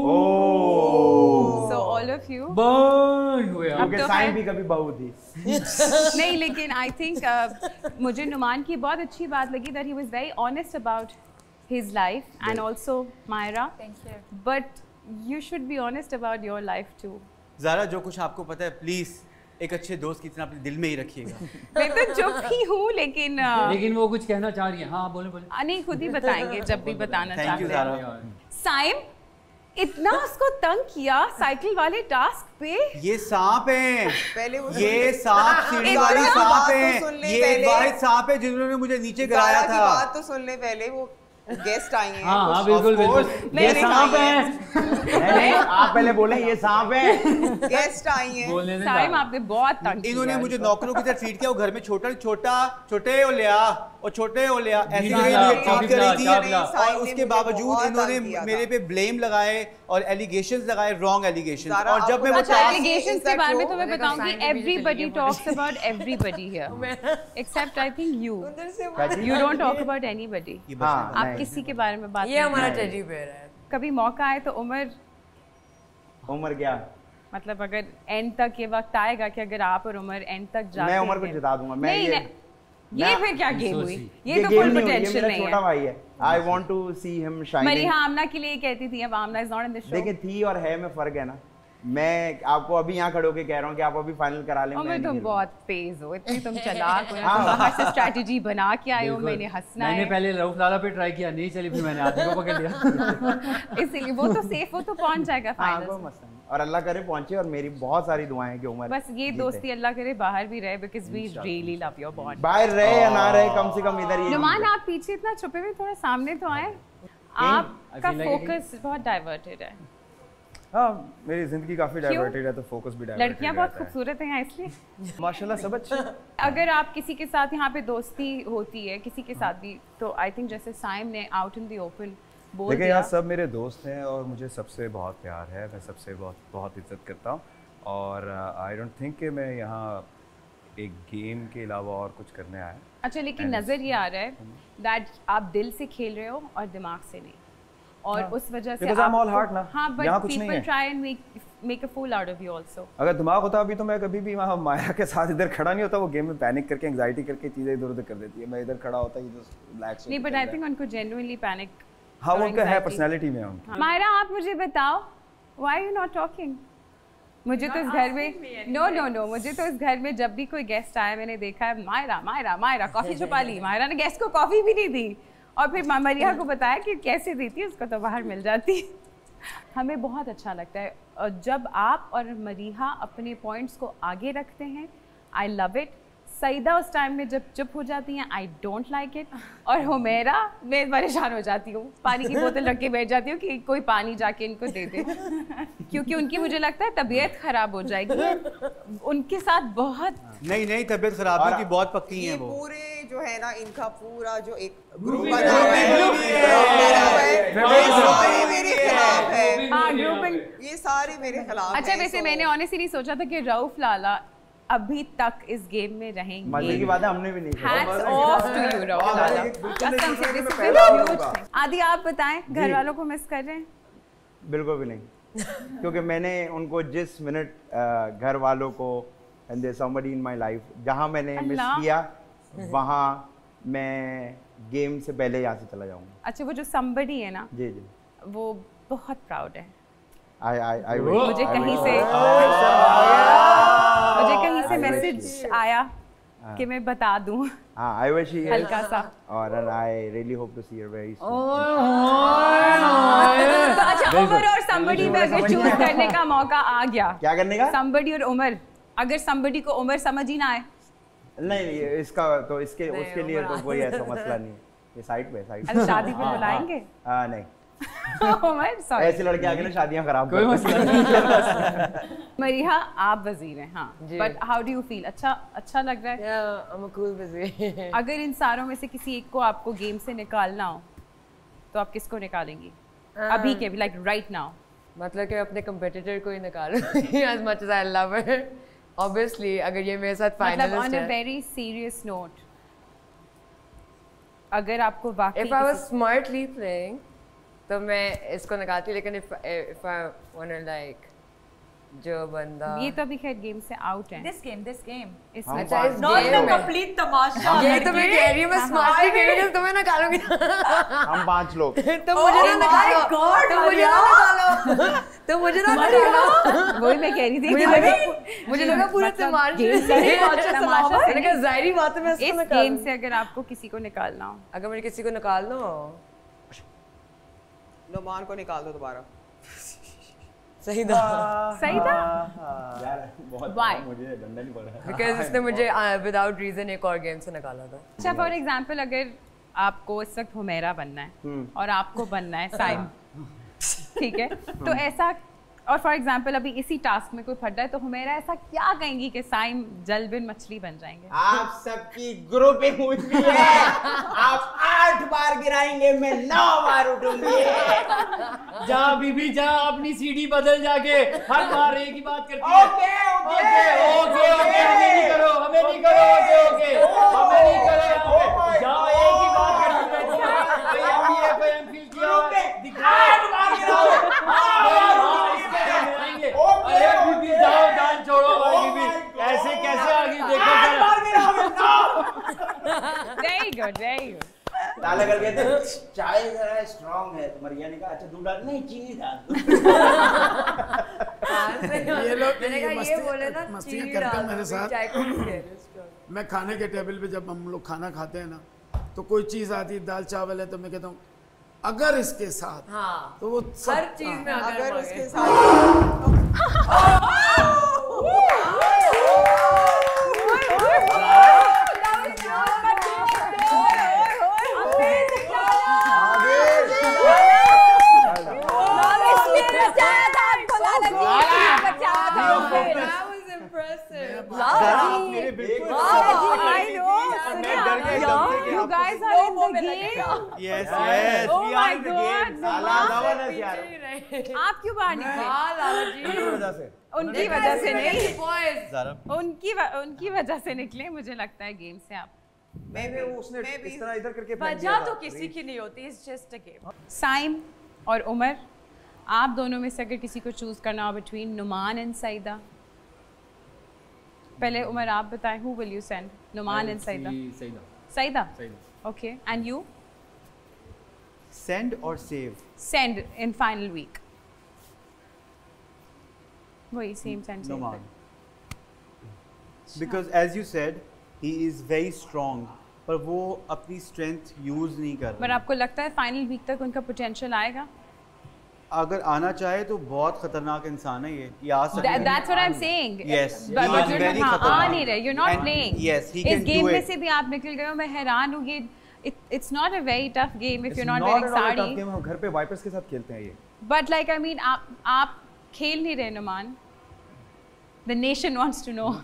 So all of you burn हुए। अब तो साइम भी कभी बहू थी। नहीं, लेकिन आई थिंक मुझे नुमान की बहुत अच्छी बात लगी that he was very honest about his life and also Myra. Thank you. But you should be honest about your life too. Zaara, जो कुछ आपको पता है प्लीज एक अच्छे दोस्त की तरह अपने दिल में ही रखिएगा। मैं तो चुप ही हूँ, लेकिन वो कुछ कहना चाह रही है। हाँ बोले बोले। नहीं, खुद ही बताएंगे जब भी बताना चाहते हैं। Thank you Zaara. साइम इतना उसको तंग किया साइकिल वाले टास्क पे। ये सांप है, पहले वो ये सांप सीढ़ी वाली सांप है, ये वाहिद सांप है जिन्होंने मुझे नीचे गिराया था। बात तो सुन ले पहले, वो गेस्ट आई हैं। हाँ बिल्कुल बिल्कुल, ये सांप है। आप पहले बोले ये सांप है। गेस्ट आई हैं। साइम आपने बहुत तंग किया। इन्होंने मुझे नौकरों की तरह ट्रीट किया। वो घर में छोटे ओ लिया और छोटे ओ लिया ऐसे ट्रीट कर रही थी, और उसके बावजूद इन्होंने मेरे पे ब्लेम लगाए और एलिगेशंस लगाए, रॉन्ग एलिगेशंस। और जब मैं एलिगेशंस के बारे में तो मैं बताऊंगी, everybody talks about everybody here except I think you don't talk about anybody. आप किसी के बारे में बात, ये हमारा टेडी बेयर है। कभी मौका आए तो उमर क्या मतलब अगर एंड तक ये वक्त आएगा कि अगर आप और उमर एंड तक जाते हैं, मैं उमर को जिता दूंगा। मैं ये फिर क्या गेम हुई? ये तो फुल पोटेंशियल नहीं है। छोटा भाई है। I want to see him shining. Mariha Amna के लिए कहती थी, अब Amna is not in the show. लेकिन थी और है में फर्क है ना। मैं आपको अभी यहाँ खड़े होके कह रहा हूँ कि आप अभी फाइनल करा लें। मैं तुम बहुत तेज हो, इतनी तुम चालाक हो, तुम बाहर से स्ट्रेटजी बना के आए हो। मैंने हंसना है। मैंने पहले रऊफ लाला पे ट्राई किया, नहीं चली, फिर मैंने आदमी को पकड़ लिया। इसीलिए वो तो सेफ हो तो पहुंच जाएगा फाइनल। और अल्लाह करे पहुंचे, और मेरी बहुत सारी दुआएं हैं कि उमर बस ये दोस्ती अल्लाह करे बाहर भी रहे, because we really love your bond. बाहर रहे या ना रहे, कम से कम इधर ही। नुमान आप पीछे इतना छुपे हुए, थोड़ा सामने तो आए। आपका फोकस बहुत डाइवर्टेड है। हाँ, मेरी जिंदगी काफी डाइवर्टेड है तो फोकस भी डाइवर्टेड है। लड़कियां बहुत खूबसूरत हैं इसलिए माशाल्लाह सब अच्छे। अगर आप किसी के साथ यहाँ पे दोस्ती होती है किसी के साथ भी, तो आई थिंक जैसे साइम ने आउट इन द ओपन बोल दिया। देखिए यहाँ सब मेरे दोस्त हैं और मुझे सबसे बहुत प्यार है, मैं सबसे बहुत इज्जत करता हूँ, और आई डोंट थिंक कि मैं यहाँ एक गेम के अलावा और कुछ करने आया। अच्छा, लेकिन नजर ये आ रहा है दैट आप दिल से खेल रहे हो और दिमाग से नहीं, और उस वजह से Because I'm all heart ना। हाँ, but people try and make a fool out of you also. अगर दिमाग होता अभी तो मैं कभी भी वहाँ माया के साथ इधर खड़ा नहीं होता। वो गेम में पैनिक करके एंजाइटी करके चीजें इधर उधर कर देती है। मैं इधर खड़ा होता ये तो रिलैक्स नहीं, but I think उनको genuinely panic. हाँ वो उनका है, पर्सनालिटी में उनकी। मायरा आप मुझे बताओ, why are you not talking? मुझे तो इस घर में नो मुझे तो इस घर में जब भी कोई गेस्ट आया मैंने देखा है मायरा मायरा मायरा कॉफी छुपा ली। मायरा ने गेस्ट को कॉफी भी नहीं दी और फिर मरिया को बताया कि कैसे देती है, उसको तो बाहर मिल जाती। हमें बहुत अच्छा लगता है और जब आप और मरीहा अपने पॉइंट्स को आगे रखते हैं। I love it. सईदा उस टाइम में जब चुप हो जाती हैं, आई डोंट लाइक इट। और हुमैरा मैं परेशान हो जाती हूँ, पानी की बोतल रख के बैठ जाती हूँ कि कोई पानी जाके इनको दे दे, क्योंकि उनकी मुझे लगता है तबीयत खराब हो जाएगी। उनके साथ बहुत नहीं तबीयत खराब है, बहुत पक्की हैं वो। पूरे जो है ना इनका पूरा जो एक ग्रुप बना है, ये सारे मेरे खिलाफ। अच्छा वैसे मैंने ऑनेस्टली नहीं सोचा था कि रऊफ लाला अभी तक इस गेम में रहेंगे। मजे की बात है, हमने भी नहीं किया। Hats off to you, Rauf लाला। कसम से this is huge thing। आदि आप बताएं, घर वालों को मिस कर रहे हैं? बिल्कुल भी नहीं, क्योंकि मैंने उनको जिस मिनट घर वालों को and there's somebody in my life जहाँ मैंने मिस किया वहाँ मैं गेम से पहले यहाँ से चला जाऊँगा। अच्छा वो जो somebody है ना, जी वो बहुत प्राउड है। मुझे कहीं से मैसेज आया कि मैं बता दूं। I wish he is। हल्का सा। और I really hope to see her very soon। तो अच्छा उमर और somebody में अगर चूज करने का मौका आ गया, क्या करने का? somebody और उमर, अगर somebody को उमर समझ ही ना आए। नहीं इसका तो इसके उसके लिए तो कोई ऐसा मसला नहीं है, ये साइड पे शादी पे बुलाएंगे? नहीं ऐसे लड़के आगे ना शादियां खराब कोई मसला नहीं। मरीहा आप वजीर हैं, हाँ, but how do you feel? अच्छा लग रहा है? I'm a cool वजीर। अगर इन सारों में से किसी एक को आपको गेम से निकालना हो तो आप किसको निकालेंगी अभी के, लाइक राइट नाउ? मतलब कि अपने कंपेटिटर को ही निकालूंगी as much as I love her obviously। अगर ये मेरे साथ फाइनलिस्ट है, मतलब on a very serious note, अगर आपको वाकई if I was smartly playing तो मैं इसको निकालती, लेकिन if I wanna like जो बंदा ये तो अभी खैर गेम से आउट है। This game अच्छा इस not गेम the में complete तमाशा। ये तो मैं कह रही हूँ, मैं स्मार्टली खेल रही हूँ, तुम्हें निकालूंगी। हम 5 लोग तो मुझे ना निकालो, तो मुझे ना निकालो। वही मैं कह रही थी, मुझे लगा पूरा तमाशा। मैंने कहा जाहिर बात है मैं इसको इस गेम से अगर आपको किसी को निकालना हो, अगर मुझे किसी को निकालना हो, नुमान को निकाल दो दोबारा। सईदा यार बहुत मुझे डंडा नहीं पड़ रहा बिकॉज़ उसने मुझे विदाउट रीजन एक और गेम से निकाला था। अच्छा फॉर एग्जांपल अगर आपको इस वक्त हुमैरा बनना है और आपको बनना है साइम, ठीक है, तो ऐसा, और फॉर एग्जांपल अभी इसी टास्क में कोई फट रहा है तो हुमैरा ऐसा क्या कहेंगी कि साइम जलबिन मछली बन जाएंगे? आप सबकी ग्रुपिंग हुई है, आप 8 बार गिराएंगे, मैं 9 बार उठूंगी। जा बीबी जा, अपनी सीढ़ी बदल जाके, हर बार एक ही बात करती है। ओके हमें नहीं करो, हमें नहीं करो, जाओ एक ही बात करती है। कोई एमबीए कोई एमफिल किया दिखा, 8 बार अरे बीबी जाओ, जान छोड़ो बीबी, ऐसे कैसे आगे देखो वेरी गुड ताला कर कहते चाय जरा स्ट्रांग है, तो मरिया ने कहा अच्छा दूध डाल, नहीं चीनी डाल। ये लोग ये बोले ना मस्ती करते मेरे साथ। मैं खाने के टेबल पे जब हम लोग खाना खाते हैं ना, तो कोई चीज आती है, दाल चावल है, तो मैं कहता हूँ अगर इसके साथ, हाँ, तो वो हर चीज में अगर उसके साथ You guys are in the game. Yes, Oh we my are in the game. God. आप क्यों बाहर निकले? उनकी वजह से नहीं, उनकी वजह से निकले मुझे लगता है गेम से आप। उसने इस तरह इधर करके वजह तो किसी की नहीं होती, it's just a game। Saim और उमर, आप दोनों में से अगर किसी को चूज करना हो बिटवीन नुमान एंड सईदा, पहले उमर आप बताएं, who will you send? Numan and Saida? Saida? Okay, and you? Send or save? Send in final week. वही same send. Numan. Because as you said, he is very strong, पर वो अपनी strength use नहीं कर रहा। पर आपको लगता है final week तक उनका potential आएगा? अगर आना चाहे तो बहुत खतरनाक इंसान है ये आ सकता है। That's what I'm saying. Yes. But you're not आ नहीं रहे. You're not playing. Yes, he can do it. इस game में से भी आप निकल गए हो, मैं हैरान हूँ कि it's not a very tough game if you're not wearing sari. It's not a tough game. हम घर पे वाइपर्स के साथ खेलते हैं ये. But like I mean आप खेल नहीं रहे Numan. The nation wants to know.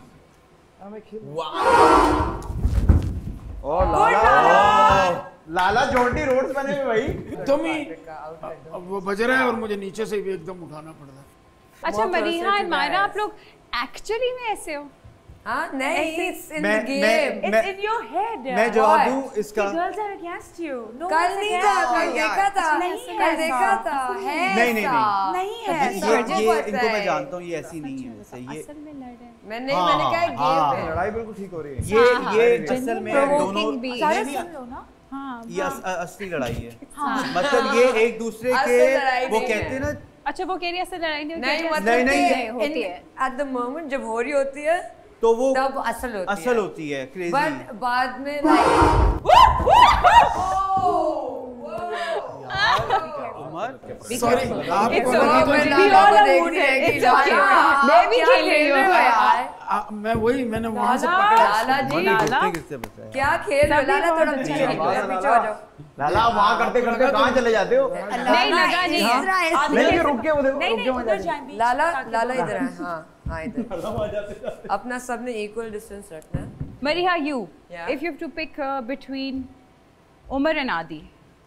Lala Jonty Rhodes बने हुए भाई। तुम ही अब वो बज रहा है और मुझे नीचे से भी एकदम उठाना पड़ रहा है। अच्छा मरीहा और मायरा, आप लोग एक्चुअली में ऐसे हो? हाँ नहीं, it's in the मैं- game. मैं- It's in your head. मैं जवाब दूं इसका? The girls are against you. No कल one's नहीं against था, you. कल देखा था, नहीं कल है देखा ऐसा। था, है नहीं ऐसा। नहीं है ये ऐसा। इनको मैं जानता हूँ, ये ऐसी नहीं है वैसे ये। असल में लड़ रहे हैं। मैंने कहा गेम पे लड़ाई बिल्कुल ठीक हो रही है। ये असल में दोनों सारा सुन लो ना। ये असली लड़ाई है। मतलब ये एक दूसरे असल के लड़ाई वो नहीं कहते है। हैं ना। अच्छा वो कह रही है असल लड़ाई नहीं नहीं होती? मतलब नहीं, होती है। एट द मोमेंट जब हो रही होती है तो वो तब असल होती है क्रेजी। बट बाद में लाइक सॉरी आपको मैं भी खेल रही हूँ यार। मैं वही मैंने वहां से पकड़ा। लाला जी क्या खेल रहे हो? लाला थोड़ा पीछे हो जाओ। लाला वहाँ करते करते कहाँ चले जाते हो? नहीं लगा नहीं। नहीं रुक के वो देखो, नहीं रुक के नहीं वहाँ उधर जाते। जाएं। लाला लाला इधर है। हाँ इधर। अपना सबने इक्वल डिस्टेंस रखना है। Mariha, you. Yeah. If you have to pick between Umar and Adi.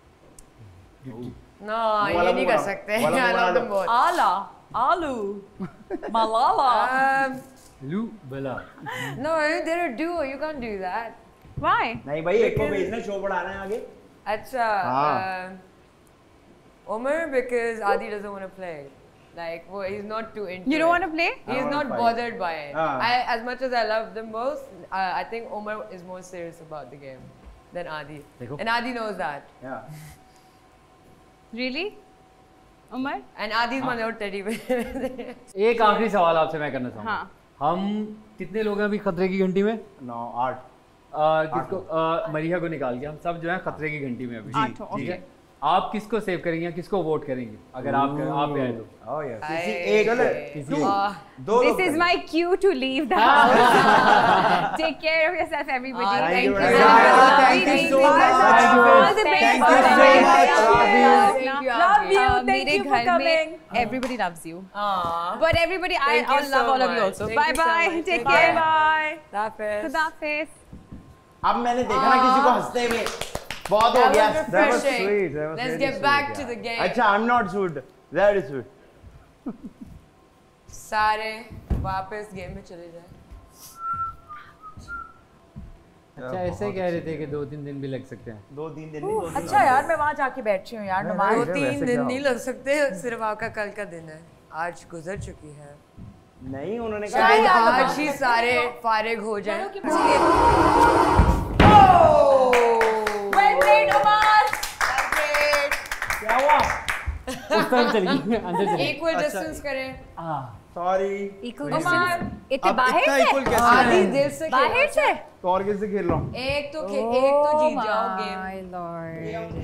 No, ये नहीं कर सकते। Ala, Alu, Malala. Lu Bala. No, they're a duo. You can't do that. Why? नहीं भाई एक को भेजना शो बढ़ाना है आगे। अच्छा, Umar because Adi doesn't want to play. Like, well, he's not too into You don't it. want to play? He's not bothered by it. Ah. As much as I love them both, I think Umar is more serious about the game than Adi. And Adi knows that. Yeah. Really? Umar? And Adi's my little teddy bear. एक आखिरी सवाल आपसे मैं करना चाहूँगा। हाँ। हम कितने लोग हैं अभी खतरे की घंटी में? 9 8 किसको मरीहा को निकाल के हम सब जो है खतरे की घंटी में अभी। आठ, ठीक है। आप किसको सेव करेंगे, किसको वोट करेंगे अगर आप भी आए तो? Oh yes. किसी एक दो This is my cue to leave the house. Take care of yourself, everybody. Thank you. Thank you so much. All the best. Thank you so much. Love you. Thank मेरे you for घर coming. में everybody loves you. Aww. But everybody, Thank you I'll love so all of you much. also. Thank Bye you so bye. much. Take Bye care. Bye. Hafiz. Khudafiz. अब मैंने देखा ना किसी को हंसते हुए बहुत हो That गया। was That was refreshing. sweet. That was Let's really get sweet, back yeah. to the game. अच्छा I'm not sweet. That is sweet. सारे वापस गेम में चले जाए। अच्छा ऐसे कह रहे थे कि 2-3 दिन भी लग सकते हैं। 2-3 दिन नहीं। अच्छा यार मैं वहाँ जाके बैठी हूँ यार नुमान। 2-3 दिन नहीं लग सकते, सिर्फ आपका कल का दिन है। आज गुजर चुकी है। नहीं उन्होंने शायद कहा आज ही सारे फारिग हो जाएं। Well played, Umar. क्या हुआ? उस तरफ चलिए, अंदर चलिए। इक्वल डिस्टेंस करें। सॉरी। Umar, इतने अब बाहर इतना से? equal कैसे आधी है? दिल से बाहर खेलो। से? तो और किससे खेल रहा हूँ? एक तो जीत जाओ गेम। My lord.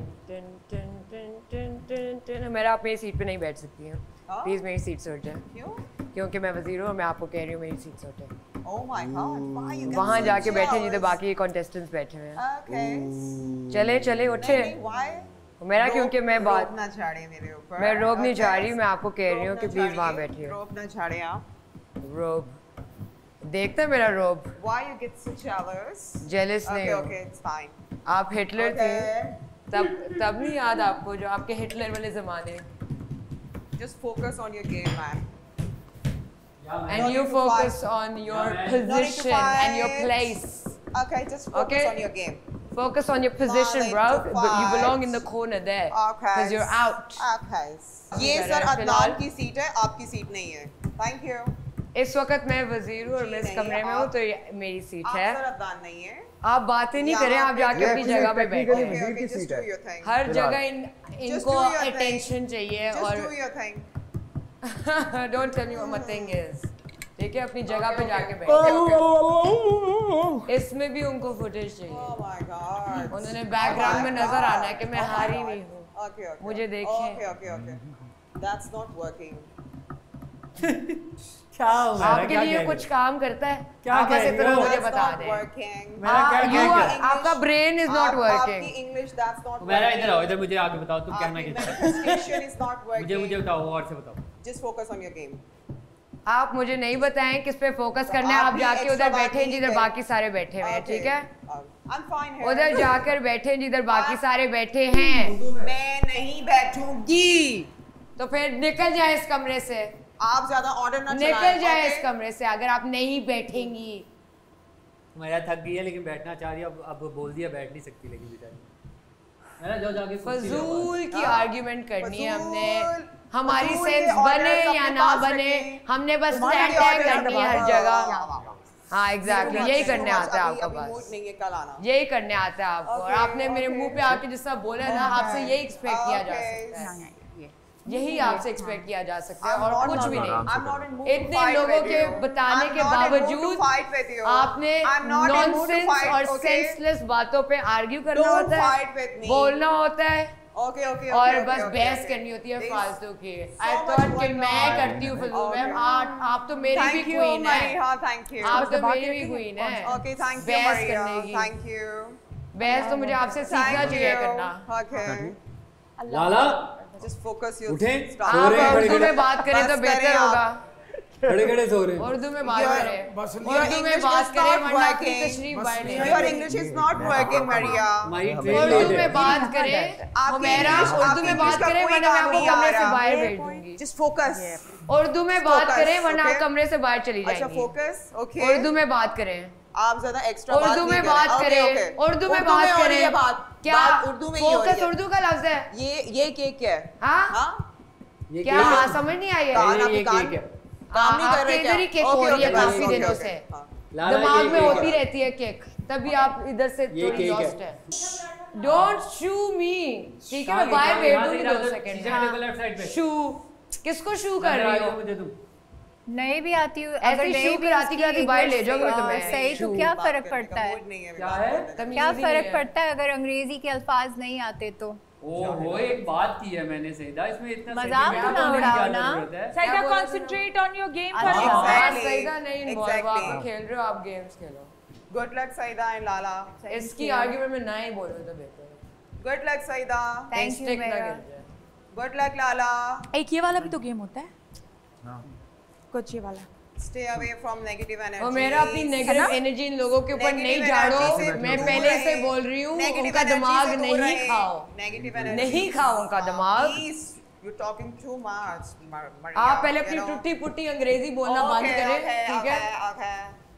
मेरा आप मेरी सीट पे नहीं बैठ सकती हैं। प्लीज मेरी सीट से हट जाए। क्यों? क्योंकि मैं वजीर हूँ और मैं आपको कह रही हूँ मेरी सीट से हटे। Oh my God! Why you get वहाँ so जाके बैठे जिधर jealous? बाकी कॉन्टेस्टेंट्स बैठे हुए हैं। Okay. चले चले उठे। नहीं, why? मेरा क्योंकि मैं बात रोब ना झाड़े मेरे ऊपर। मैं रोब नहीं Okay. झाड़ रही, मैं आपको कह रही हूँ कि रोब ना प्लीज वहाँ झाड़िए, बैठिए। रोब ना झाड़े आप। रोब देखते हैं मेरा रोब। Why you get so jealous? Jealous नहीं Okay, हो। okay, it's fine. आप हिटलर थे। Okay. तब नहीं याद आपको जो आपके हिटलर वाले ज़माने। Just focus on your game, man. And you focus on your position and your place. Okay, just focus Okay. on your game. Focus on your position, bro. But you belong in the corner there. Okay. Because you're out. Okay. ये sir Adnan की seat है, आपकी seat नहीं है. Thank you. इस वक्त मैं वजीर हूँ और मैं इस कमरे में हूँ तो मेरी सीट है. आप सर अदनान नहीं है. आप बातें नहीं करें, आप जाके अपनी जगह पे बैठे. हर जगह इनको अटेंशन चाहिए और don't tell me what my thing is. ठीक है, अपनी जगह पे जाके बैठे. इसमें भी उनको फुटेज चाहिए. Oh my God. उन्होंने बैकग्राउंड में नजर आना है कि मैं हारी नहीं हूँ. Okay. मुझे देखिए. Okay. That's not working. क्या हुआ? आपके लिए कुछ काम करता है? क्या आप बस इतना मुझे बता दें. आपका ब्रेन इज नॉट वर्किंग. आपकी इंग्लिश that's not. मेरा इधर आओ, इधर मुझे आगे बताओ तुम कहना क्या चाहते हो. Manifestation is not working. मुझे बताओ और से बताओ. Just focus on your game. आप मुझे नहीं बताएं किस पे फोकस करना है. आप जाके उधर बैठे जिधर बाकी सारे बैठे हुए हैं. ठीक है, उधर जाकर बैठे जिधर बाकी सारे बैठे हैं. मैं नहीं बैठूंगी. तो फिर निकल जाए इस कमरे से. आप ज्यादा ऑर्डर ना निकल जाए इस कमरे से अगर आप नहीं बैठेंगी. मेरा थक गई है लेकिन बैठना चाह रही है. अब बोल दिया बैठ नहीं सकती लेकिन बेचारी. मेरा जो जाके फजूल की आर्ग्यूमेंट करनी है हमने. हमारी सेंस बने या ना बने, हमने बस टैग करनी है हर जगह. हाँ एग्जैक्टली, यही करने आता है आपको. बस यही करने आता है आपको. और आपने मेरे मुंह पे आके जिसका बोला ना, आपसे यही एक्सपेक्ट किया जा सकता है. यही आपसे एक्सपेक्ट किया जा सकता है और कुछ भी नहीं. इतने लोगों के बताने के बावजूद आपने नॉनसेंस और सेंसलेस बातों पे आर्ग्यू करना होता है, बोलना होता है. और बस बहस करनी होती है फालतू की. आई थॉट कि मैं करती हूँ फजूल मैम. आप तो मेरी भी क्वीन है. आप तो मेरी भी क्वीन है बहस करने की. बहस तो मुझे आपसे सीखना चाहिए करना. लाला Just focus your आप उर्दू में बात करें तो बेहतर होगा. खड़े सो रहे हैं. उर्दू में बात करें. उर्दू में बात करें वरना अपनी तशरीफ बाहर नहीं. Your English is not working, Maria. Urdu में बात करें. मेरा उर्दू में बात करें वरना मैं आपको कमरे से बाहर भेज दूंगी. Just focus. उर्दू में बात करें वरना आप कमरे से बाहर चली जाएंगी. अच्छा focus. Okay. उर्दू में बात करें. आप ज्यादा एक्स्ट्रा उर्दू में बात करें. उर्दू में बात करें. क्या उर्दू में फोकस उर्दू का लफ्ज है? ये केक क्या है? हाँ क्या समझ नहीं आई है? आपके इधर ही केक हो रही है काफी दिनों से. दिमाग में होती रहती है केक, तभी आप इधर से थोड़ी लॉस्ट है. Don't shoo me. ठीक है, मैं बाहर बैठ दूंगी 2 सेकंड. शू किसको शू कर रही हो? नहीं भी आती हूँ. ऐसे शू कराती बाहर ले जाऊंगी तुम्हें. सही तो क्या फर्क पड़ता है? क्या फर्क पड़ता है अगर अंग्रेजी के अल्फाज नहीं आते तो? वो एक बात की है मैंने सईदा, इसमें इतना मजाक तो ना उड़ाओ ना. Saida concentrate on your game first. Saida नहीं इन्वॉल्व. आप खेल रहे हो, आप गेम्स खेलो. Good luck Saida and Lala. इसकी आर्ग्यूमेंट में ना ही बोलो तो बेहतर है. Good luck Saida. Thank you मेरा. Good luck Lala. एक ये वाला भी तो गेम होता है. हां कुछ ये वाला. Stay away from negative energy. और मेरा अपनी नेगेटिव एनर्जी इन लोगों के ऊपर नहीं झाड़ो. मैं पहले से बोल रही हूँ उनका दिमाग नहीं खाओ. नहीं खाओ उनका दिमाग. You're talking too much. आप पहले अपनी टूटी पुट्टी अंग्रेजी बोलना बंद करें. ठीक है,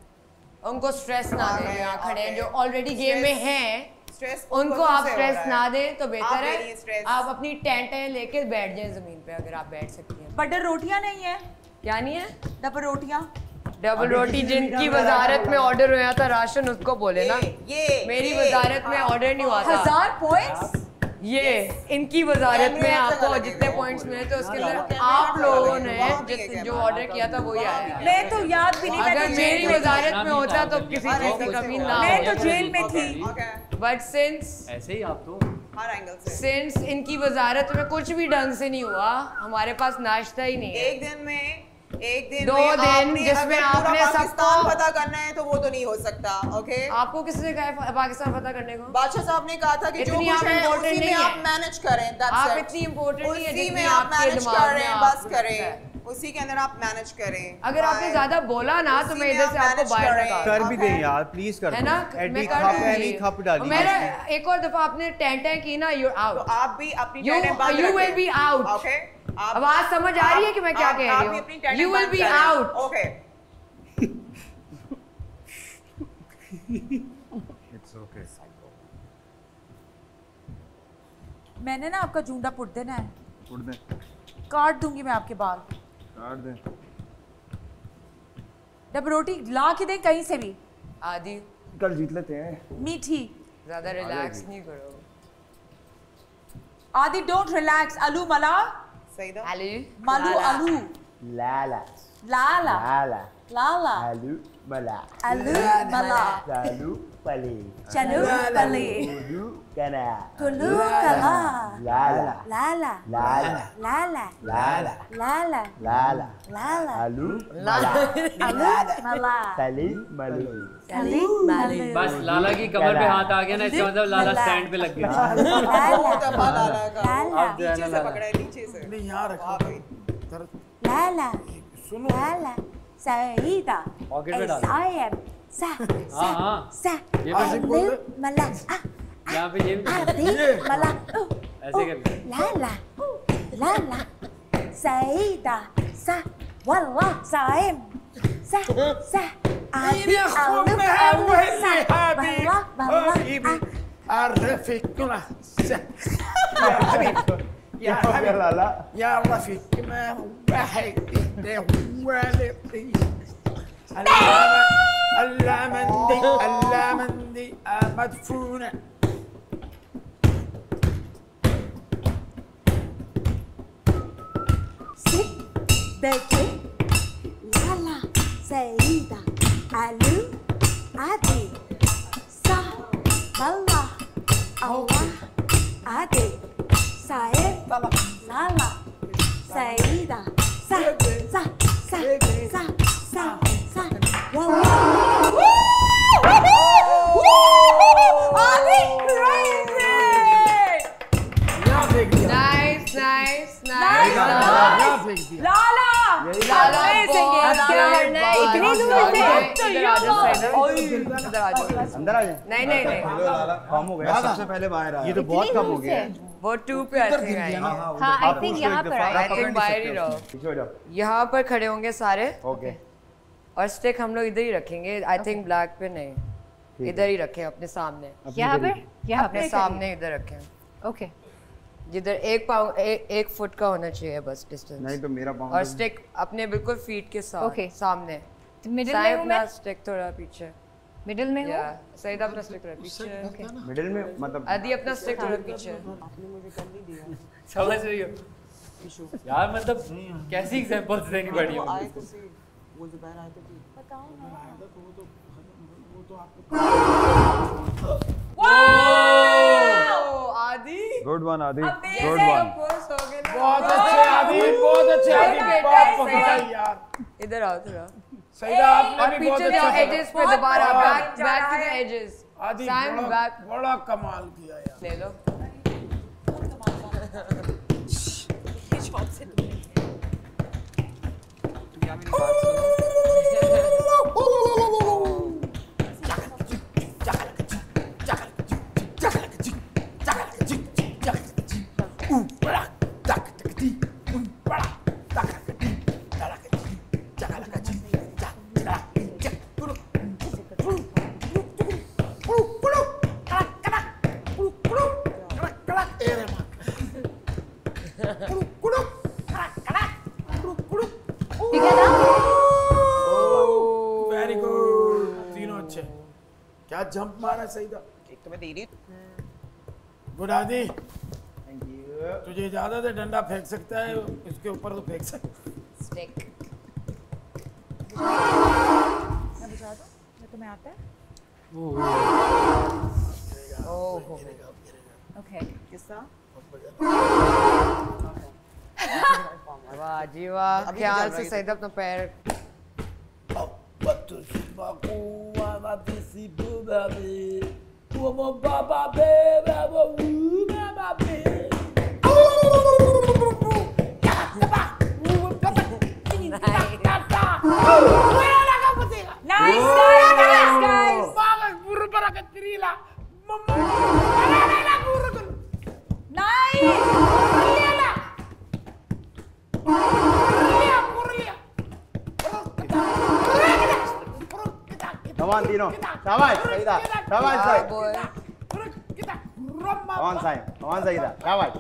उनको स्ट्रेस ना दें. यहाँ खड़े हैं जो ऑलरेडी गेम में हैं, उनको आप स्ट्रेस ना दें तो बेहतर है. आप अपनी टेंटें लेके बैठ जाएं जमीन पे अगर आप बैठ सकती हैं. बटर रोटियां नहीं है. क्या नहीं है? डबल रोटियां. डबल रोटी जिनकी वजारत में ऑर्डर हुआ था राशन, उसको बोले ना. मेरी वजारत में ऑर्डर नहीं हुआ था. 1000 पॉइंट्स. ये इनकी वजारत में आपको जितने पॉइंट्स मिले थे उसके अंदर आप लोगों ने जो ऑर्डर किया था वही आया. मैं तो याद भी नहीं. अगर मेरी वजारत में होता तो किसी चीज की कमी ना. मैं तो जेल में थी. बट सिंस ऐसे ही आप तो हर एंगल से सिंस इनकी वजारत में कुछ भी ढंग से नहीं हुआ, हमारे पास नाश्ता ही नहीं है. एक दिन 2 दिन जिसमें आपने सबको पता करना है तो वो तो नहीं हो सकता. ओके, आपको किसने कहा पाकिस्तान पता करने को? बादशाह साहब ने कहा था कि जो कुछ है उसी में आप मैनेज करें. आप इतनी इम्पोर्टेंट नहीं है उसी में आप मैनेज करें, बस करें. उसी के अंदर आप मैनेज करें. अगर आपने ज्यादा बोला ना तो मैं इधर से आपको बाहर निकाल. कर भी दें यार प्लीज कर. है ना, मैं कर दूंगी. खप डालिए. मेरा एक और दफा आपने टेंटें की ना, यू आउट. तो आप भी अपनी टेंटें बंद रखें. You will be out. Okay, आवाज समझ आ रही है कि मैं क्या कह रही हूँ? You will be out. Okay. It's okay. मैंने ना आपका झुंडा पुट देना है। पुट दे। काट दूंगी मैं आपके बाल। काट दे। जब रोटी ला के दें कहीं से भी। आदि कल जीत लेते हैं। मीठी। ज्यादा रिलैक्स नहीं करो। आदि डोंट रिलैक्स। आलू मला। सईदा। आलू। मालू आलू। लाला। लाला। लाला। लाला। आलू मला। आलू मला। चालू पले। चलो पले। कुलू कना। कुलू कला। लाला। लाला। लाला। लाला। लाला। लाला। लाला। लाला। आलू मला। आलू मला। सली मलू। सली मलू। बस लाला की कमर पे हाथ आ गया ना, इसका मतलब लाला स्टैंड पे लग गया। लाला नीचे से पकड़ा है, नीचे से नहीं यहाँ रखा भाई। लाला। सुनो लाला। सईदा। पॉकेट में डाल। सायब। सा। हाँ सा। ये भी मला। यहाँ पे ये मला। ऐसे कर ले। लाला। लाला। सईदा। सा। والله صايم صح صح عيني أخونا وهي حبيبي عرفكنا يا حبيبي يا حبيبي يا رفيق ما واحد والدي اللامندي مدفونة بكي لالا سيدة علو عادي صح والله الله عادي سعيد لالا سيدة صح صح صح صح صح صح والله عادي crazy Nice, nice, nice. लाला लाला बहुत करना है इतनी दूर से। इधर आ जाओ इधर आ जाओ अंदर आ जाए। नहीं नहीं नहीं कम हो गया, सबसे पहले बाहर आया। ये तो बहुत कम हो गया। वो 2 पे आई थिंक आई। हाँ आई थिंक यहाँ पर आई थिंक बाहर ही रहो। यहाँ पर खड़े होंगे सारे। ओके। और स्टिक हम लोग इधर ही रखेंगे। आई थिंक ब्लैक पे नहीं, इधर ही रखें अपने सामने। यहाँ पर यहाँ अपने सामने इधर रखें। ओके। जिधर 1 फुट का होना चाहिए बस डिस्टेंस। नहीं तो मेरा पाँव। और स्टिक अपने बिल्कुल फीट के साथ सामने। मिडिल में हूँ मैं। स्टिक थोड़ा पीछे। मिडिल में हूँ। सईद अपना स्टिक थोड़ा पीछे। मिडिल में मतलब। आदि अपना स्टिक थोड़ा पीछे। आपने मुझे कर नहीं दिया। समझ रही हो यार, मतलब कैसी एग्जांपल्स देनी पड़ी है। आए तो सी वो जुबैर आए थे। बताओ ना। वो तो आपको Adi good one Adi, good one. बहुत अच्छे आदि, बहुत अच्छे आदि। बहुत पकड़ा यार। इधर आओ थोड़ा। सईदा आपने भी बहुत अच्छा। एजेस पे दोबारा बैक टू द एजेस। आदि बड़ा कमाल किया यार। ले लो। वेरी गुड, तीनों अच्छे। क्या जंप मारा सईदा। एक तो मैं दे रही। गुड आदि। Thank you. तुझे इजाजत है डंडा फेंक सकता है, इसके ऊपर तो फेंक सकता है। स्टिक। मैं बजा दूं? मैं तुम्हें आता है? Oh okay. किस्सा। वाह जी वाह। ख्याल से सईद अपना पैर। Come on, Tino. Come on, Saida. Come on, Saida. on Saim, come on Saida, शाबाश।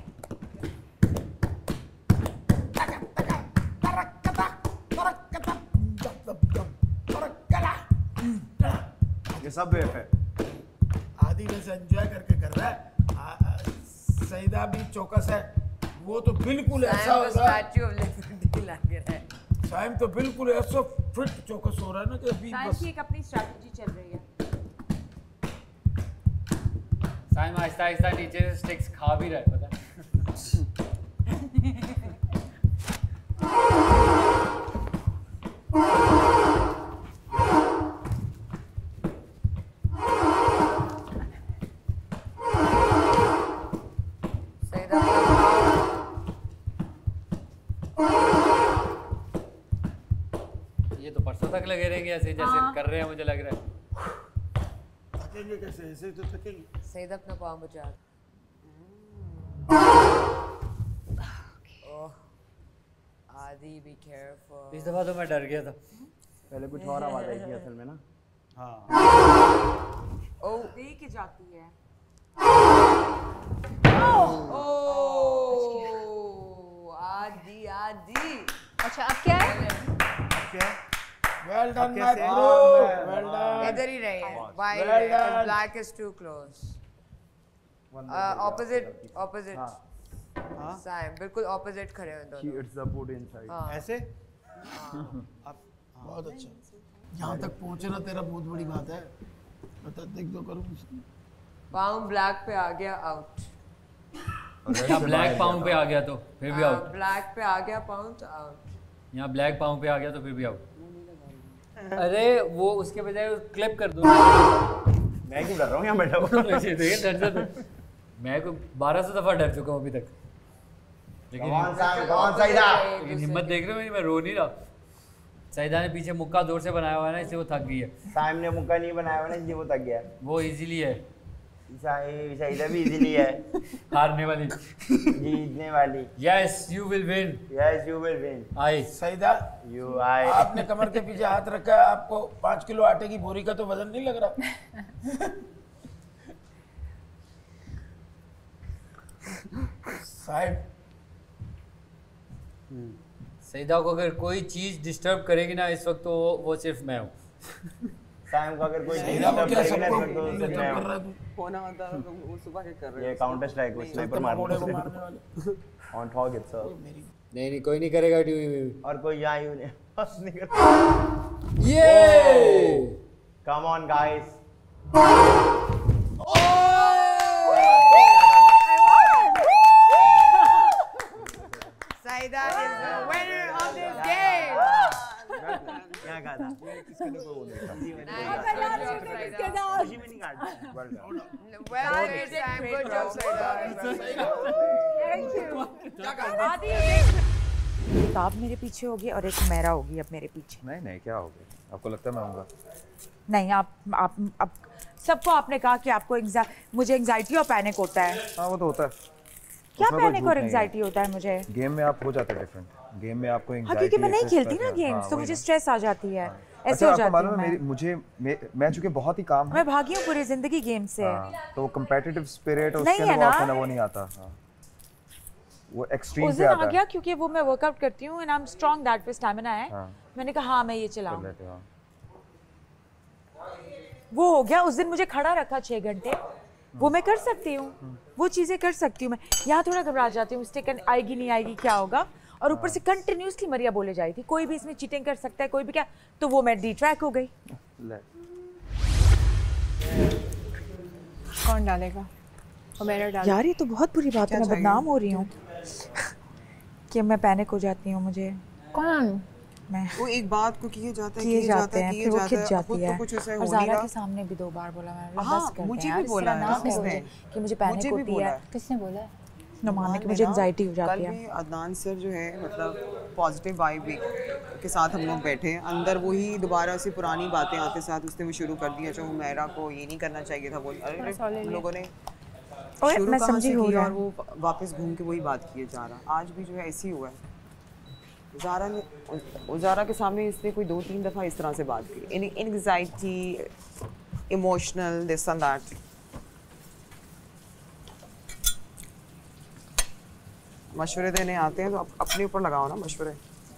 ये सब वेफ है। आदि वैसे एंजॉय करके कर रहा है, सईदा भी चौकस है, वो तो बिल्कुल ऐसा हो रहा है। साइम तो बिल्कुल ऐसा फिट चौकस हो रहा है ना कि अभी साइम बस की एक अपनी स्ट्रेटजी चल रही है। साइम आहिस्ता आहिस्ता नीचे से स्टिक्स खा भी रहा है, पता है। ये तो परसों तक लगे रहेंगे ऐसे जैसे कर रहे हैं, मुझे लग रहा है। थकेंगे कैसे, ऐसे तो थकेंगे। सईद अपना पाँव बचा। आदि बी केयरफुल। इस दफा तो मैं डर गया था। पहले कुछ और आवाज आई थी असल में ना। हाँ। ओ दे के जाती है। आदि आदि। अच्छा अब क्या है? Well done, my bro. Well done. इधर ही रहिए। Why? Well done. Black is too close. Opposite. Sam, बिल्कुल opposite खड़े हो दोनों। She eats the food inside. ऐसे? बहुत अच्छा। यहाँ तक पहुँचना तेरा बहुत बड़ी बात है। बता देख तो करूँ। पाउंड ब्लैक पे आ गया आउट। यहाँ ब्लैक पाउंड पे आ गया तो फिर भी आउट। ब्लैक पे आ गया पाउंड आउट। यहाँ ब्लैक पाउंड पे आ गया तो फिर भी आउट। अरे वो उसके बजाय क्लिप कर दो। मैं क्यों डर रहा हूँ यहाँ बैठा हुआ? डर जाता। मैं को 1200 दफा डर चुका हूँ अभी तक। लेकिन हिम्मत देख रहे हो मेरी, मैं रो नहीं रहा। सईदा ने पीछे मुक्का जोर से बनाया हुआ है ना, इसलिए वो थक गई है। साइम ने मुक्का नहीं बनाया हुआ ना, इसलिए वो थक गया। वो इजीली है। सईदा भी इजीली है। हारने वाली, जीतने वाली। Yes, you will win. Yes, you will win. आई सईदा, आई। आपने कमर के पीछे हाथ रखा है, आपको 5 किलो आटे की बोरी का तो वजन नहीं लग रहा। साइड। सईदा को अगर कोई चीज डिस्टर्ब करेगी ना इस वक्त, तो वो सिर्फ मैं हूँ। साइम को अगर कोई डिस्टर्ब करेगी ना इस वक्त, तो सिर्फ मैं हूँ। होना होता है तो वो सुबह के कर रहे ये काउंटर स्ट्राइक को स्नाइपर मारने वाले ऑन टारगेट सर। नहीं कोई नहीं करेगा और कोई यहाँ यूं नहीं करता। ये come on guys. Saida is the winner of this game. क्या कहा था? किसके लिए वो नहीं था? खुशी में नहीं काटा। Well played, Sam. Good job, Saida. Thank you. एक आप मेरे पीछे होगी और एक मेरा होगी अब मेरे पीछे। नहीं क्या हो गया? आपको लगता है मैं आऊँगा? नहीं आप सबको आपने कहा कि आपको मुझे एंजाइटी और पैनिक होता है। हाँ वो तो होता है। क्या पैनिक और एंजाइटी होता है मुझे? गेम में आप हो जाते हैं डिफरेंट। गेम में आपको हाँ क्योंकि मैं नहीं खेलती ना गेम्स, तो मुझे स्ट्रेस आ जाती है, ऐसे हो जाती है। मैं चूंकि बहुत ही काम मैं भागी हूँ पूरी जिंदगी गेम से। तो कम्पेटिटिव स्पिरिट और उसके अंदर वो नहीं आता। वो एक्सट्रीम पे आता है। आ गया क्योंकि वो मैं वर्कआउट करती हूँ and I am strong, that पे स्टैमिना है। मैंने कहा हाँ मैं ये चलाऊं। वो हो गया। उस दिन मुझे खड़ा रखा 6 घंटे, वो मैं कर सकती हूँ, वो चीज़ें कर सकती हूँ मैं। यहाँ थोड़ा घबरा जाती हूँ, मिस्टेक आएगी नहीं आएगी क्या होगा। और ऊपर से कंटिन्यूसली मरिया बोले जा रही थी कोई भी इसमें चीटिंग कर सकता है, कोई भी क्या, तो वो मैं डिट्रैक हो गई। कौन डालेगा? मेरा डाल। यार ये तो बहुत बुरी बात है, मैं बदनाम हो रही हूँ कि मैं पैनिक हो जाती हूँ। मुझे कौन? मैं वो एक बात को किए जाते हैं फिर वो खिंच जाती है। और ज़ारा के सामने भी 2 बार बोला मैंने। हाँ, मुझे भी बोला है कि मुझे पैनिक होती है। किसने बोला? नुमान ने कि मुझे एंजाइटी हो जाती है। कल भी अदनान सर जो है मतलब पॉजिटिव वाइब के साथ हम लोग बैठे, अंदर वही दोबारा से पुरानी बातें आते साथ उसने वो शुरू कर दिया। चाहे मेरा को ये नहीं करना चाहिए था, बोल अरे लोगों ने शुरू कहाँ से किया और वो वापस घूम के वही बात किए जा रहा। आज भी जो है ऐसे ही हुआ है। ज़ारा के सामने इसने कोई 2-3 दफ़ा इस तरह से बात की, anxiety, emotional, this and that. मशवरे देने आते हैं तो अपने ऊपर लगाओ ना मशवरे।